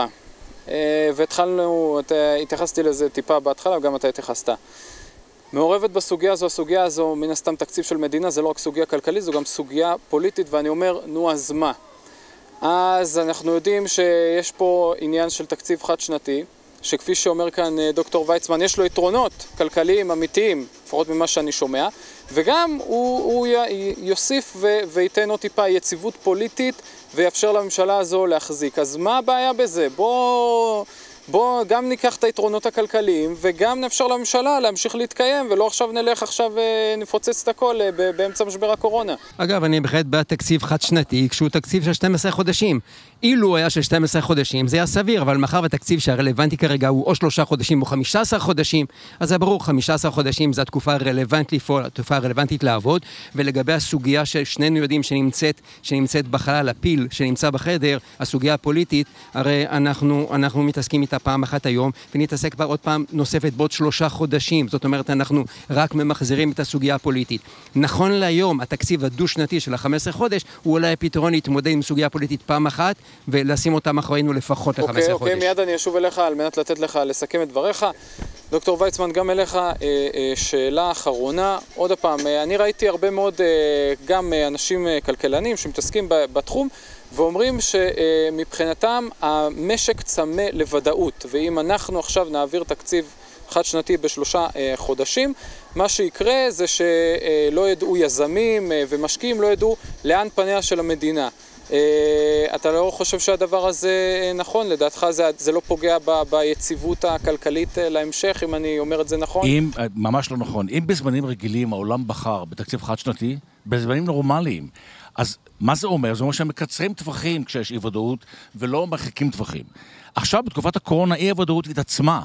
והתחלנו, התייחסתי לזה טיפה בהתחלה, וגם אתה התייחסת. מעורבת בסוגיה הזו, הסוגיה הזו, מן הסתם תקציב של מדינה, זה לא רק סוגיה כלכלית, זו גם סוגיה פוליטית, ואני אומר, נו אז מה? אז אנחנו יודעים שיש פה עניין של תקציב חד-שנתי, שכפי שאומר כאן דוקטור ויצמן, יש לו יתרונות כלכליים אמיתיים, לפחות ממה שאני שומע, וגם הוא יוסיף וייתן עוד טיפה יציבות פוליטית, ויאפשר לממשלה הזו להחזיק. אז מה הבעיה בזה? בוא גם ניקח את היתרונות הכלכליים, וגם נאפשר לממשלה להמשיך להתקיים, ולא עכשיו נלך נפוצץ את הכל באמצע משבר הקורונה. אגב, אני בהחלט בעד תקציב חד-שנתי, כשהוא תקציב של 12 חודשים. אילו היה של 12 חודשים, זה היה סביר, אבל מאחר והתקציב שהרלוונטי כרגע הוא או 3 חודשים או 15 חודשים, אז זה ברור, 15 חודשים זה התקופה הרלוונטית לעבוד, ולגבי הסוגיה ששנינו יודעים שנמצאת בחלל, הפיל שנמצא בחדר, הסוגיה הפוליטית, הרי אנחנו מתעסקים איתה פעם אחת היום, ונתעסק כבר עוד פעם נוספת בעוד 3 חודשים, זאת אומרת, אנחנו רק ממחזירים את הסוגיה הפוליטית. נכון להיום, התקציב הדו-שנתי של ה-15 חודש, הוא אולי הפתרון להתמודד עם סוגיה פוליטית פעם אחת, ולשים אותם אחרינו לפחות ל-15 חודש. אוקיי, מיד אני אשוב אליך על מנת לתת לך לסכם את דבריך. דוקטור ויצמן, גם אליך שאלה אחרונה. עוד פעם, אני ראיתי הרבה מאוד גם אנשים כלכלנים שמתעסקים בתחום, ואומרים שמבחינתם המשק צמא לוודאות, ואם אנחנו עכשיו נעביר תקציב חד-שנתי ב3 חודשים, מה שיקרה זה שלא ידעו יזמים ומשקיעים, לא ידעו לאן פניה של המדינה. אתה לא חושב שהדבר הזה נכון? לדעתך זה לא פוגע ביציבות הכלכלית להמשך, אם אני אומר את זה נכון? ממש לא נכון. אם בזמנים רגילים העולם בחר בתקציב חד-שנתי, בזמנים נורמליים, אז מה זה אומר? זה אומר שהם מקצרים טווחים כשיש אי ודאות ולא מרחיקים טווחים. עכשיו בתקופת הקורונה אי הוודאות התעצמה.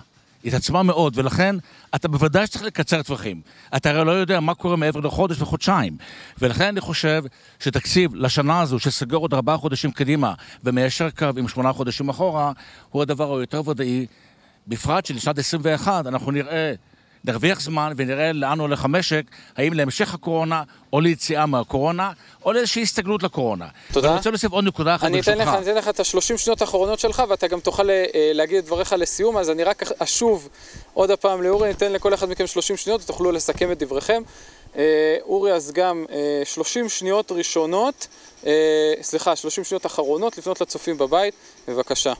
התעצמה מאוד, ולכן אתה בוודאי שצריך לקצר טווחים. אתה הרי לא יודע מה קורה מעבר לחודש וחודשיים. ולכן אני חושב שתקציב לשנה הזו, שסגר עוד 4 חודשים קדימה, ומיישר קו עם 8 חודשים אחורה, הוא הדבר היותר ודאי. בפרט שלשנת 21 אנחנו נרוויח זמן ונראה לאן הולך המשק, האם להמשך הקורונה או ליציאה מהקורונה, או לאיזושהי הסתגלות לקורונה. תודה. אני רוצה להוסיף עוד נקודה אחת ברשותך. אני אתן לך את ה-30 שניות האחרונות שלך, ואתה גם תוכל להגיד את דבריך לסיום, אז אני רק אשוב עוד הפעם לאורי, ניתן לכל אחד מכם 30 שניות, ותוכלו לסכם את דבריכם. אורי, אז גם 30 שניות ראשונות, 30 שניות אחרונות לפנות לצופים בבית, בבקשה.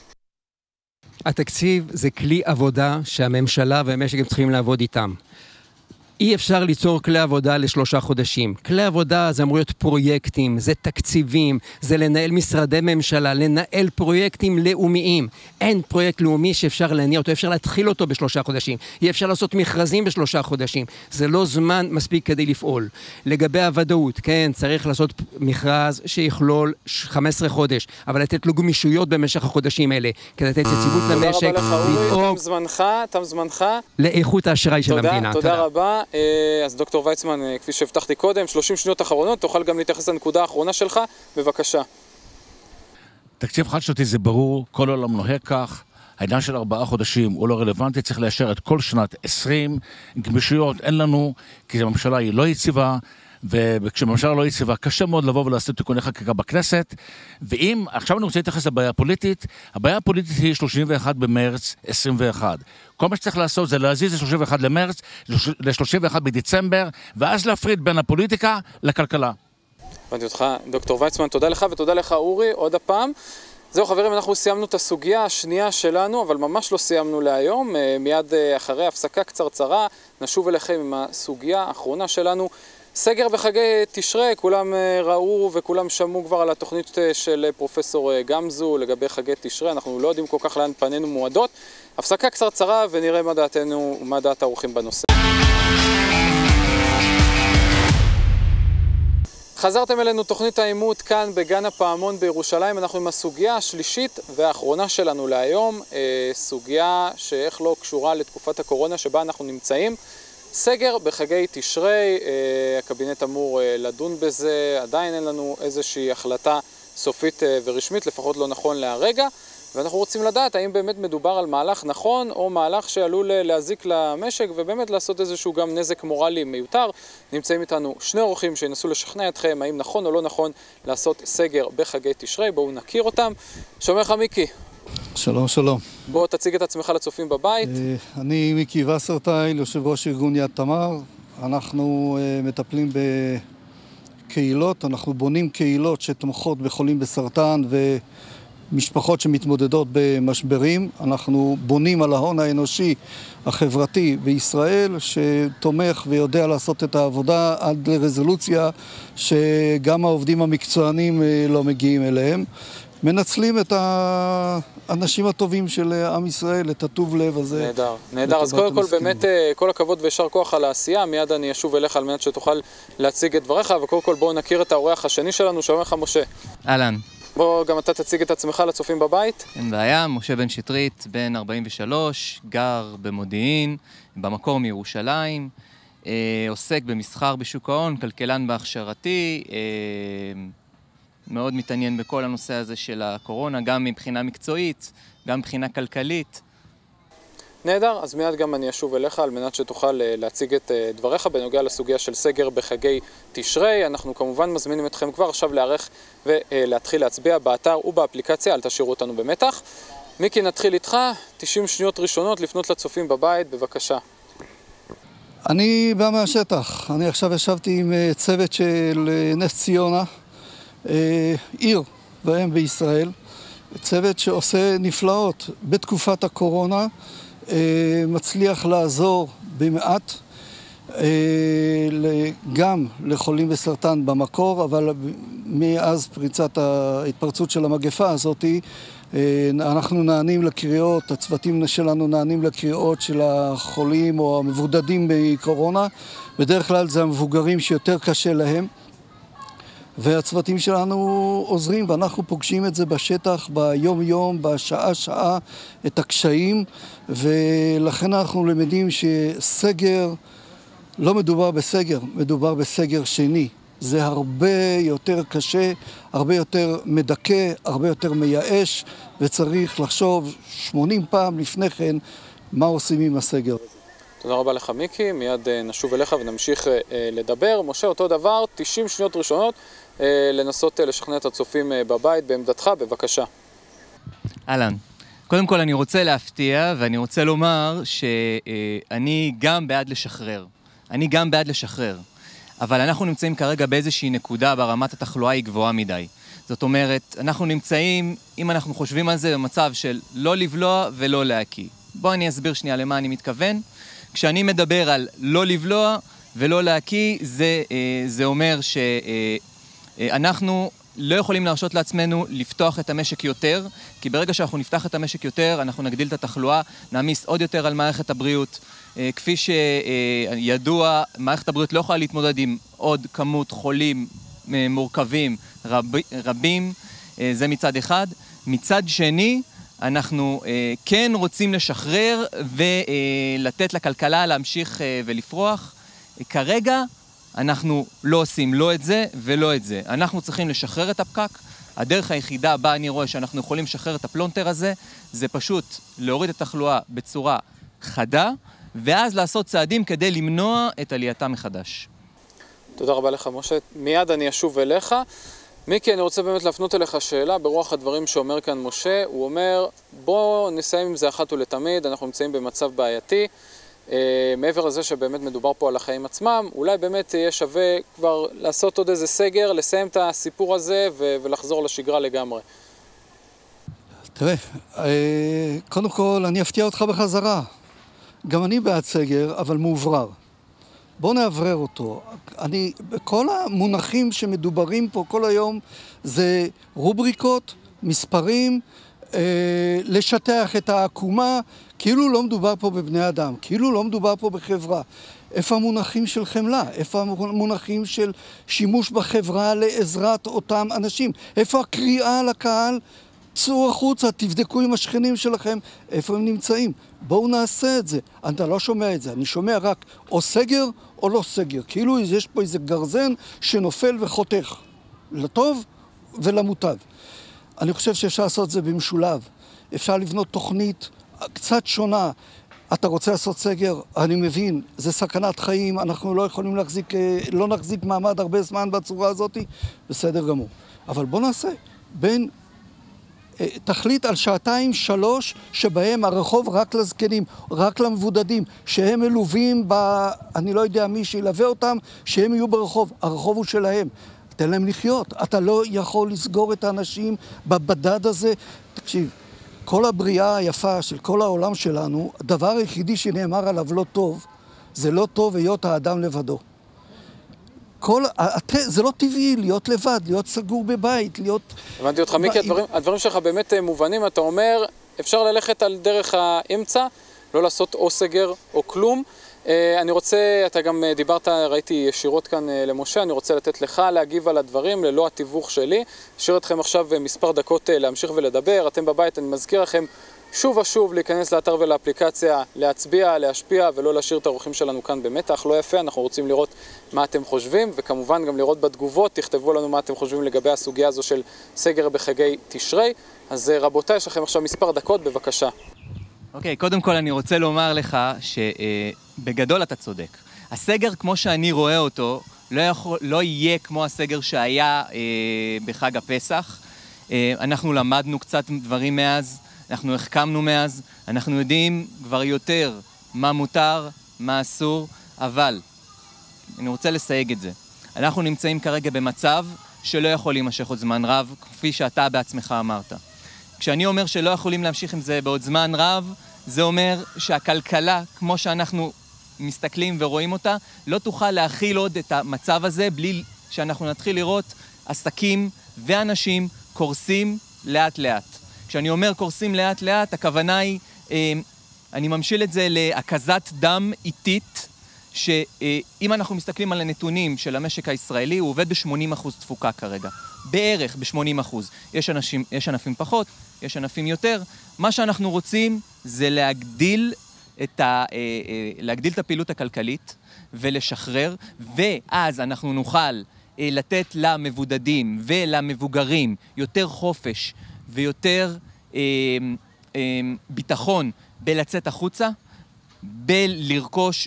התקציב זה כלי עבודה שהממשלה והמשק צריכים לעבוד איתם. אי אפשר ליצור כלי עבודה ל3 חודשים. כלי עבודה זה אמור להיות פרויקטים, זה תקציבים, זה לנהל משרדי ממשלה, לנהל פרויקטים לאומיים. אין פרויקט לאומי שאפשר להניע אותו, אפשר להתחיל אותו ב3 חודשים. אי אפשר לעשות מכרזים ב3 חודשים. זה לא זמן מספיק כדי לפעול. לגבי הוודאות, כן, צריך לעשות מכרז שיכלול 15 חודש, אבל לתת לו גמישויות במשך החודשים האלה, כדי לתת יציבות למשק, לדאוג תם זמנך לאיכות האשראי של המדינה. תודה רבה. אז דוקטור ויצמן, כפי שהבטחתי קודם, 30 שניות אחרונות, תוכל גם להתייחס לנקודה האחרונה שלך, בבקשה. תקציב חד-שנתי זה ברור, כל העולם נוהג כך, העניין של 4 חודשים הוא לא רלוונטי, צריך לאשר את כל שנת 20, גמישויות אין לנו, כי הממשלה היא לא יציבה, וכשהממשלה לא יציבה, קשה מאוד לבוא ולעשות תיקוני חקיקה בכנסת, ואם, עכשיו אני רוצה להתייחס לבעיה הפוליטית, הבעיה הפוליטית היא 31 במרץ 21. כל מה שצריך לעשות זה להזיז את 31 למרץ, ל-31 בדצמבר, ואז להפריד בין הפוליטיקה לכלכלה. הבנתי אותך, דוקטור ויצמן, תודה לך ותודה לך אורי, עוד הפעם. זהו חברים, אנחנו סיימנו את הסוגיה השנייה שלנו, אבל ממש לא סיימנו להיום. מיד אחרי הפסקה קצרצרה, נשוב אליכם עם הסוגיה האחרונה שלנו. סגר בחגי תשרי, כולם ראו וכולם שמעו כבר על התוכנית של פרופסור גמזו לגבי חגי תשרי, אנחנו לא יודעים כל כך לאן פנינו מועדות. הפסקה קצרצרה ונראה מה דעתנו ומה דעת האורחים בנושא. חזרתם אלינו תוכנית העימות כאן בגן הפעמון בירושלים. אנחנו עם הסוגיה השלישית והאחרונה שלנו להיום, סוגיה שאיך לא קשורה לתקופת הקורונה שבה אנחנו נמצאים. סגר בחגי תשרי, הקבינט אמור לדון בזה, עדיין אין לנו איזושהי החלטה סופית ורשמית, לפחות לא נכון להרגע, ואנחנו רוצים לדעת האם באמת מדובר על מהלך נכון או מהלך שעלול להזיק למשק ובאמת לעשות איזשהו גם נזק מורלי מיותר. נמצאים איתנו 2 אורחים שינסו לשכנע אתכם האם נכון או לא נכון לעשות סגר בחגי תשרי, בואו נכיר אותם. שומע לך מיקי. שלום, שלום. בוא תציג את עצמך לצופים בבית. אני מיקי וסרטייל, יושב ראש ארגון יד תמר. אנחנו מטפלים בקהילות, אנחנו בונים קהילות שתומכות בחולים בסרטן ומשפחות שמתמודדות במשברים. אנחנו בונים על ההון האנושי החברתי בישראל שתומך ויודע לעשות את העבודה עד לרזולוציה שגם העובדים המקצוענים לא מגיעים אליהם. מנצלים את האנשים הטובים של עם ישראל, את הטוב לב הזה. נהדר, נהדר. אז קודם כל באמת כל הכבוד וישר כוח על העשייה, מיד אני אשוב אליך על מנת שתוכל להציג את דבריך, וקודם כל בואו נכיר את האורח השני שלנו, שלום לך משה. אהלן. בוא גם אתה תציג את עצמך לצופים בבית. אין בעיה, משה בן שטרית, בן 43, גר במודיעין, במקור מירושלים, עוסק במסחר בשוק ההון, כלכלן בהכשרתי, מאוד מתעניין בכל הנושא הזה של הקורונה, גם מבחינה מקצועית, גם מבחינה כלכלית. נהדר, אז מיד גם אני אשוב אליך על מנת שתוכל להציג את דבריך בנוגע לסוגיה של סגר בחגי תשרי. אנחנו כמובן מזמינים אתכם כבר עכשיו להיערך ולהתחיל להצביע באתר ובאפליקציה, אל תשאירו אותנו במתח. מיקי, נתחיל איתך, 90 שניות ראשונות לפנות לצופים בבית, בבקשה. אני בא מהשטח, אני עכשיו ישבתי עם צוות של נס ציונה, עיר בהם בישראל, צוות שעושה נפלאות בתקופת הקורונה, מצליח לעזור במעט גם לחולים בסרטן במקור, אבל מאז פריצת ההתפרצות של המגפה הזאת אנחנו נענים לקריאות, הצוותים שלנו נענים לקריאות של החולים או המבודדים בקורונה, בדרך כלל זה המבוגרים שיותר קשה להם, והצוותים שלנו עוזרים, ואנחנו פוגשים את זה בשטח, ביום-יום, בשעה-שעה, את הקשיים, ולכן אנחנו למדים שסגר, לא מדובר בסגר, מדובר בסגר שני. זה הרבה יותר קשה, הרבה יותר מדכא, הרבה יותר מייאש, וצריך לחשוב 80 פעם לפני כן מה עושים עם הסגר. תודה רבה לך מיקי, מיד נשוב אליך ונמשיך לדבר. משה, אותו דבר, 90 שניות ראשונות, לנסות לשכנע את הצופים בבית בעמדתך, בבקשה. אהלן. קודם כל אני רוצה להפתיע, ואני רוצה לומר שאני גם בעד לשחרר. אני גם בעד לשחרר. אבל אנחנו נמצאים כרגע באיזושהי נקודה ברמת התחלואה היא גבוהה מדי. זאת אומרת, אנחנו נמצאים, אם אנחנו חושבים על זה, במצב של לא לבלוע ולא להקיא. בואו אני אסביר שנייה למה אני מתכוון. כשאני מדבר על לא לבלוע ולא להקיא, זה אומר שאנחנו לא יכולים להרשות לעצמנו לפתוח את המשק יותר, כי ברגע שאנחנו נפתח את המשק יותר, אנחנו נגדיל את התחלואה, נעמיס עוד יותר על מערכת הבריאות. כפי שידוע, מערכת הבריאות לא יכולה להתמודד עם עוד כמות חולים מורכבים רבים, זה מצד אחד. מצד שני, אנחנו כן רוצים לשחרר ולתת לכלכלה להמשיך ולפרוח. כרגע אנחנו לא עושים לא את זה ולא את זה. אנחנו צריכים לשחרר את הפקק. הדרך היחידה בה אני רואה שאנחנו יכולים לשחרר את הפלונטר הזה, זה פשוט להוריד את התחלואה בצורה חדה, ואז לעשות צעדים כדי למנוע את עלייתה מחדש. תודה רבה לך משה. מיד אני אשוב אליך. מיקי, אני רוצה באמת להפנות אליך שאלה ברוח הדברים שאומר כאן משה. הוא אומר, בוא נסיים עם זה אחת ולתמיד, אנחנו נמצאים במצב בעייתי. מעבר לזה שבאמת מדובר פה על החיים עצמם, אולי באמת יהיה שווה כבר לעשות עוד איזה סגר, לסיים את הסיפור הזה ולחזור לשגרה לגמרי. תראה, קודם כל אני אפתיע אותך בחזרה. גם אני בעד סגר, אבל מעוברר. בוא נעברר אותו. כל המונחים שמדוברים פה כל היום זה רובריקות, מספרים, לשטח את העקומה, כאילו לא מדובר פה בבני אדם, כאילו לא מדובר פה בחברה. איפה המונחים של חמלה? איפה המונחים של שימוש בחברה לעזרת אותם אנשים? איפה הקריאה לקהל? צאו החוצה, תבדקו עם השכנים שלכם איפה הם נמצאים. בואו נעשה את זה. אתה לא שומע את זה, אני שומע רק או סגר או לא סגר. כאילו יש פה איזה גרזן שנופל וחותך. לטוב ולמוטב. אני חושב שאפשר לעשות את זה במשולב. אפשר לבנות תוכנית קצת שונה. אתה רוצה לעשות סגר? אני מבין, זה סכנת חיים, אנחנו לא יכולים לא נחזיק מעמד הרבה זמן בצורה הזאת, בסדר גמור. אבל בוא נעשה תחליט על 2-3 שבהם הרחוב רק לזקנים, רק למבודדים, שהם מלווים אני לא יודע מי שילווה אותם, שהם יהיו ברחוב, הרחוב הוא שלהם. תן להם לחיות, אתה לא יכול לסגור את האנשים בבדד הזה. תקשיב, כל הבריאה היפה של כל העולם שלנו, הדבר היחידי שנאמר עליו לא טוב, זה לא טוב היות האדם לבדו. זה לא טבעי להיות לבד, להיות סגור בבית, להיות... הבנתי אותך, מיקי, הדברים שלך באמת מובנים. אתה אומר, אפשר ללכת על דרך האמצע, לא לעשות או סגר או כלום. אני רוצה, אתה גם דיברת, ראיתי ישירות כאן למשה, אני רוצה לתת לך להגיב על הדברים, ללא התיווך שלי. אשאיר אתכם עכשיו מספר דקות להמשיך ולדבר. אתם בבית, אני מזכיר לכם שוב ושוב להיכנס לאתר ולאפליקציה, להצביע, להשפיע ולא להשאיר את האורחים שלנו כאן במתח. לא יפה, אנחנו רוצים לראות מה אתם חושבים, וכמובן גם לראות בתגובות, תכתבו לנו מה אתם חושבים לגבי הסוגיה הזו של סגר בחגי תשרי. אז רבותיי, יש לכם עכשיו מספר דקות, בבקשה. אוקיי, קודם כל אני רוצה לומר לך שבגדול אתה צודק. הסגר כמו שאני רואה אותו לא יהיה כמו הסגר שהיה בחג הפסח. אנחנו למדנו קצת דברים מאז, אנחנו החכמנו מאז, אנחנו יודעים כבר יותר מה מותר, מה אסור, אבל אני רוצה לסייג את זה. אנחנו נמצאים כרגע במצב שלא יכול להימשך עוד זמן רב, כפי שאתה בעצמך אמרת. כשאני אומר שלא יכולים להמשיך עם זה בעוד זמן רב, זה אומר שהכלכלה, כמו שאנחנו מסתכלים ורואים אותה, לא תוכל להכיל עוד את המצב הזה בלי שאנחנו נתחיל לראות עסקים ואנשים קורסים לאט לאט. כשאני אומר קורסים לאט לאט, הכוונה היא, אני ממשיל את זה להקזת דם איטית שאם אנחנו מסתכלים על הנתונים של המשק הישראלי, הוא עובד ב-80% תפוקה כרגע. בערך ב-80%. יש ענפים פחות, יש ענפים יותר. מה שאנחנו רוצים זה להגדיל את הפעילות הכלכלית ולשחרר, ואז אנחנו נוכל לתת למבודדים ולמבוגרים יותר חופש ויותר ביטחון בלצאת החוצה, בלרכוש,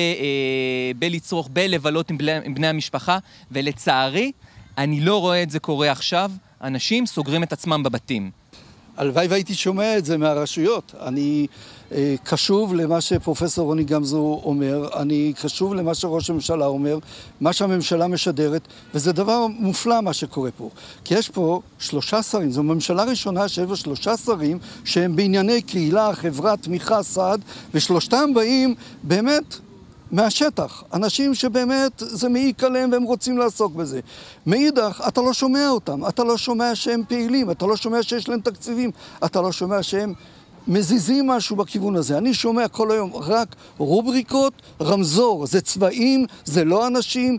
בלצרוך, בלבלות עם בני המשפחה, ולצערי, אני לא רואה את זה קורה עכשיו, אנשים סוגרים את עצמם בבתים. הלוואי והייתי שומע את זה מהרשויות. אני קשוב למה שפרופסור רוני גמזו אומר, אני קשוב למה שראש הממשלה אומר, מה שהממשלה משדרת, וזה דבר מופלא מה שקורה פה. כי יש פה 3 שרים, זו ממשלה ראשונה שיש בה 3 שרים שהם בענייני קהילה, חברה, תמיכה, סעד, ושלושתם באים באמת מהשטח. אנשים שבאמת זה מעיק עליהם והם רוצים לעסוק בזה. מאידך, אתה לא שומע אותם, אתה לא שומע שהם פעילים, אתה לא שומע שיש להם תקציבים, אתה לא שומע שהם מזיזים משהו בכיוון הזה. אני שומע כל היום רק רובריקות, רמזור, זה צבעים, זה לא אנשים.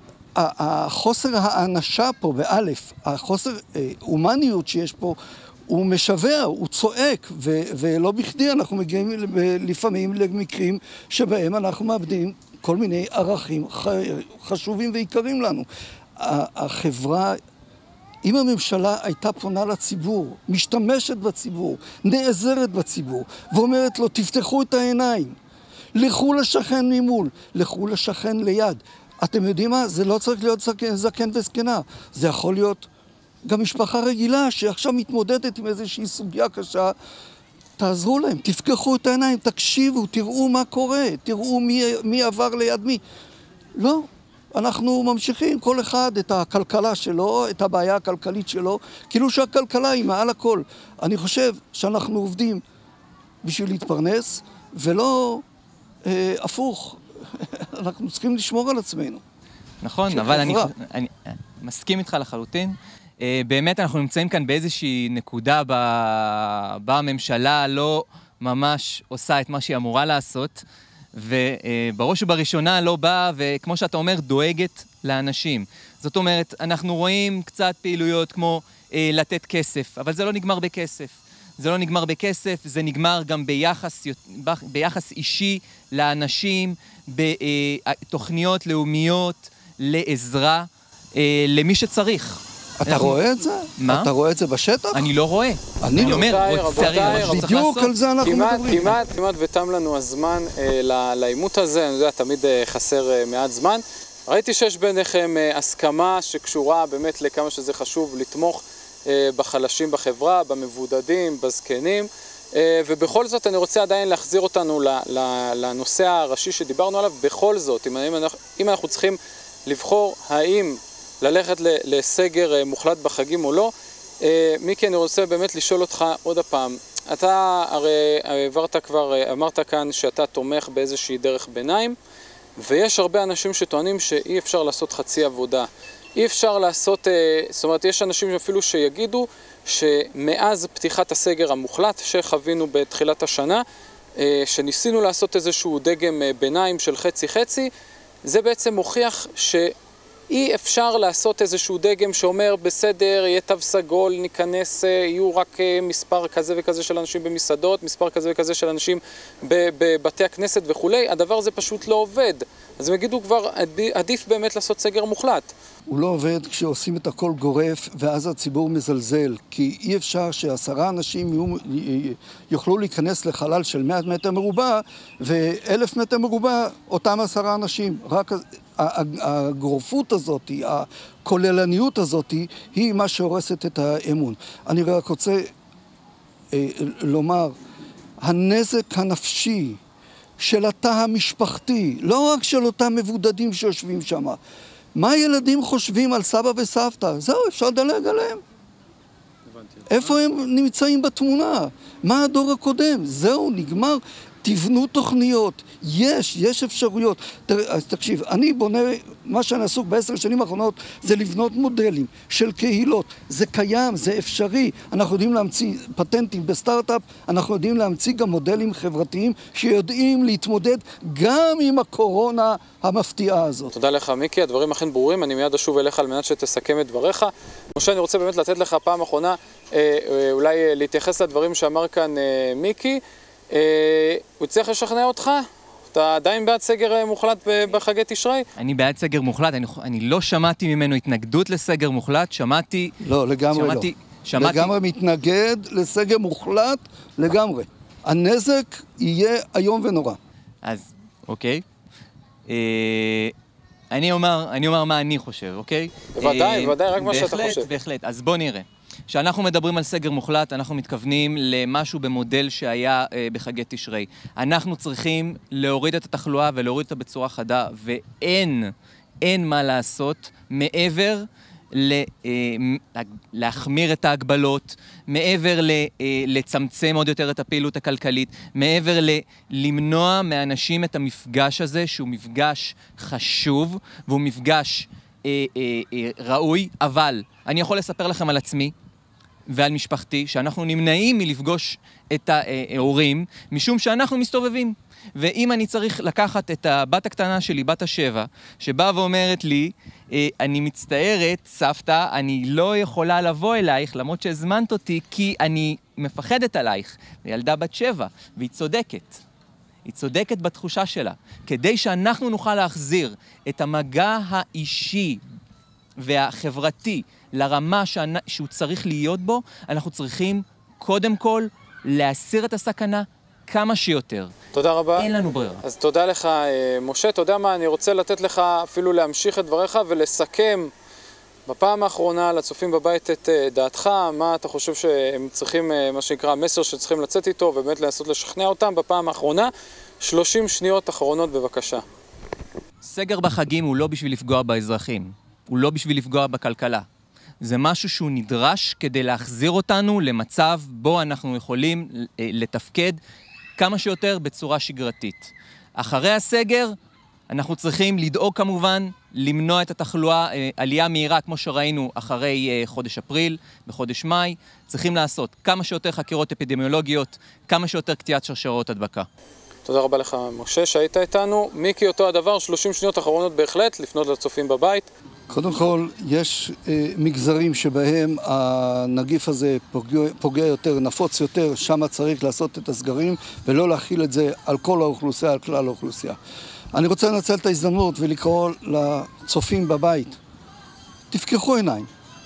החוסר האנשה פה, באלף, החוסר הומניות שיש פה, הוא משווה, הוא צועק, ולא בכדי אנחנו מגיעים לפעמים למקרים שבהם אנחנו מאבדים כל מיני ערכים חשובים ויקרים לנו. החברה, אם הממשלה הייתה פונה לציבור, משתמשת בציבור, נעזרת בציבור, ואומרת לו, תפתחו את העיניים, לכו לשכן ממול, לכו לשכן ליד. אתם יודעים מה? זה לא צריך להיות זקן וזקנה, זה יכול להיות גם משפחה רגילה שעכשיו מתמודדת עם איזושהי סוגיה קשה, תעזרו להם, תפקחו את העיניים, תקשיבו, תראו מה קורה, תראו מי עבר ליד מי. לא, אנחנו ממשיכים כל אחד את הכלכלה שלו, את הבעיה הכלכלית שלו, כאילו שהכלכלה היא מעל הכל. אני חושב שאנחנו עובדים בשביל להתפרנס, ולא הפוך. אנחנו צריכים לשמור על עצמנו. נכון, אבל אני מסכים איתך לחלוטין. באמת אנחנו נמצאים כאן באיזושהי נקודה בה הממשלה לא ממש עושה את מה שהיא אמורה לעשות, ובראש ובראשונה לא באה, וכמו שאתה אומר, דואגת לאנשים. זאת אומרת, אנחנו רואים קצת פעילויות כמו לתת כסף, אבל זה לא נגמר בכסף. זה לא נגמר בכסף, זה נגמר גם ביחס אישי לאנשים, בתוכניות לאומיות, לעזרה, למי שצריך. אתה רואה את זה? מה? אתה רואה את זה בשטח? אני לא רואה. אני אומר, בדיוק על זה אנחנו מדברים. כמעט ותם לנו הזמן לעימות הזה, אני יודע, תמיד חסר מעט זמן. ראיתי שיש ביניכם הסכמה שקשורה באמת לכמה שזה חשוב לתמוך בחלשים בחברה, במבודדים, בזקנים, ובכל זאת אני רוצה עדיין להחזיר אותנו לנושא הראשי שדיברנו עליו. בכל זאת, אם אנחנו צריכים לבחור האם ללכת לסגר מוחלט בחגים או לא, מיקי, אני רוצה באמת לשאול אותך עוד הפעם. אתה הרי אמרת כאן שאתה תומך באיזושהי דרך ביניים, ויש הרבה אנשים שטוענים שאי אפשר לעשות חצי עבודה. אי אפשר לעשות, זאת אומרת, יש אנשים אפילו שיגידו שמאז פתיחת הסגר המוחלט שחווינו בתחילת השנה, שניסינו לעשות איזשהו דגם ביניים של חצי-חצי, זה בעצם מוכיח שאי אפשר לעשות איזשהו דגם שאומר בסדר, יהיה תו סגול, ניכנס, יהיו רק מספר כזה וכזה של אנשים במסעדות, מספר כזה וכזה של אנשים בבתי הכנסת וכולי. הדבר הזה פשוט לא עובד. אז הם יגידו כבר, עדיף באמת לעשות סגר מוחלט. הוא לא עובד כשעושים את הכל גורף, ואז הציבור מזלזל, כי אי אפשר ש10 אנשים יוכלו להיכנס לחלל של 100 מטר מרובע, ו1,000 מטר מרובע אותם 10 אנשים. רק הגורפות הזאת, הכוללניות הזאת, היא מה שהורסת את האמון. אני רק רוצה לומר, הנזק הנפשי של התא המשפחתי, לא רק של אותם מבודדים שיושבים שם, מה ילדים חושבים על סבא וסבתא? זהו, אפשר לדלג עליהם. איפה הם נמצאים בתמונה? מה הדור הקודם? זהו, נגמר. תבנו תוכניות, יש אפשרויות. אז תקשיב, אני בונה, מה שאני עסוק ב10 שנים האחרונות זה לבנות מודלים של קהילות. זה קיים, זה אפשרי. אנחנו יודעים להמציא פטנטים בסטארט-אפ, אנחנו יודעים להמציא גם מודלים חברתיים שיודעים להתמודד גם עם הקורונה המפתיעה הזאת. תודה לך מיקי, הדברים אכן ברורים, אני מיד אשוב אליך על מנת שתסכם את דבריך. משה, אני רוצה באמת לתת לך פעם אחרונה, אולי להתייחס לדברים שאמר כאן מיקי. הוא צריך לשכנע אותך? אתה עדיין בעד סגר מוחלט בחגי תשרי? אני בעד סגר מוחלט, אני לא שמעתי ממנו התנגדות לסגר מוחלט, שמעתי... לא, לגמרי לא. לגמרי מתנגד לסגר מוחלט, לגמרי. הנזק יהיה איום ונורא. אז, אוקיי. אני אומר מה אני חושב, אוקיי? בוודאי, רק מה שאתה חושב. בהחלט, אז בוא נראה. כשאנחנו מדברים על סגר מוחלט, אנחנו מתכוונים למשהו במודל שהיה בחגי תשרי. אנחנו צריכים להוריד את התחלואה ולהוריד אותה בצורה חדה, ואין מה לעשות מעבר להחמיר את ההגבלות, מעבר לצמצם עוד יותר את הפעילות הכלכלית, מעבר למנוע מאנשים את המפגש הזה, שהוא מפגש חשוב, והוא מפגש ראוי, אבל אני יכול לספר לכם על עצמי, ועל משפחתי, שאנחנו נמנעים מלפגוש את ההורים, משום שאנחנו מסתובבים. ואם אני צריך לקחת את הבת הקטנה שלי, בת ה7, שבאה ואומרת לי, אני מצטערת, סבתא, אני לא יכולה לבוא אלייך, למרות שהזמנת אותי, כי אני מפחדת עלייך. ילדה בת 7, והיא צודקת. היא צודקת בתחושה שלה. כדי שאנחנו נוכל להחזיר את המגע האישי והחברתי, לרמה שהוא צריך להיות בו, אנחנו צריכים קודם כל להסיר את הסכנה כמה שיותר. תודה רבה. אין לנו ברירה. אז תודה לך, משה. אתה יודע מה, אני רוצה לתת לך אפילו להמשיך את דבריך ולסכם בפעם האחרונה לצופים בבית את דעתך, מה אתה חושב שהם צריכים, מה שנקרא, המסר שצריכים לצאת איתו, ובאמת לנסות לשכנע אותם בפעם האחרונה. 30 שניות אחרונות בבקשה. סגר בחגים הוא לא בשביל לפגוע באזרחים, הוא לא בשביל לפגוע בכלכלה. זה משהו שהוא נדרש כדי להחזיר אותנו למצב בו אנחנו יכולים לתפקד כמה שיותר בצורה שגרתית. אחרי הסגר אנחנו צריכים לדאוג כמובן למנוע את התחלואה, עלייה מהירה כמו שראינו אחרי חודש אפריל, בחודש מאי. צריכים לעשות כמה שיותר חקירות אפידמיולוגיות, כמה שיותר קטיעת שרשראות הדבקה. תודה רבה לך משה שהיית איתנו. מיקי, אותו הדבר, 30 שניות אחרונות בהחלט, לפנות לצופים בבית. קודם כל, יש מגזרים שבהם הנגיף הזה פוגע יותר, נפוץ יותר, שם צריך לעשות את הסגרים ולא להכיל את זה על כל האוכלוסייה, על כלל האוכלוסייה. אני רוצה לנצל את ההזדמנות ולקרוא לצופים בבית. תפקחו עיניים,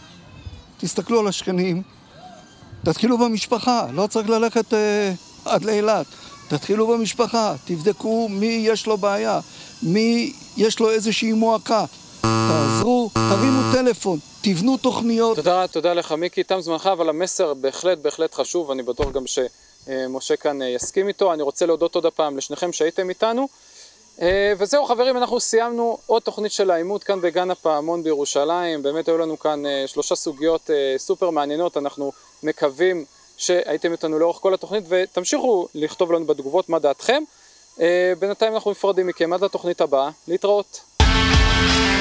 תסתכלו על השכנים, תתחילו במשפחה, לא צריך ללכת עד לאילת. תתחילו במשפחה, תבדקו מי יש לו בעיה, מי יש לו איזושהי מועקה. תעזרו, תרימו טלפון, תבנו תוכניות. תודה לך מיקי, תם זמנך, אבל המסר בהחלט חשוב, אני בטוח גם שמשה כאן יסכים איתו. אני רוצה להודות עוד הפעם לשניכם שהייתם איתנו. וזהו חברים, אנחנו סיימנו עוד תוכנית של העימות כאן בגן הפעמון בירושלים. באמת היו לנו כאן 3 סוגיות סופר מעניינות, אנחנו מקווים שהייתם איתנו לאורך כל התוכנית, ותמשיכו לכתוב לנו בתגובות מה דעתכם. בינתיים אנחנו נפרדים מכם עד לתוכנית הבאה. להתראות.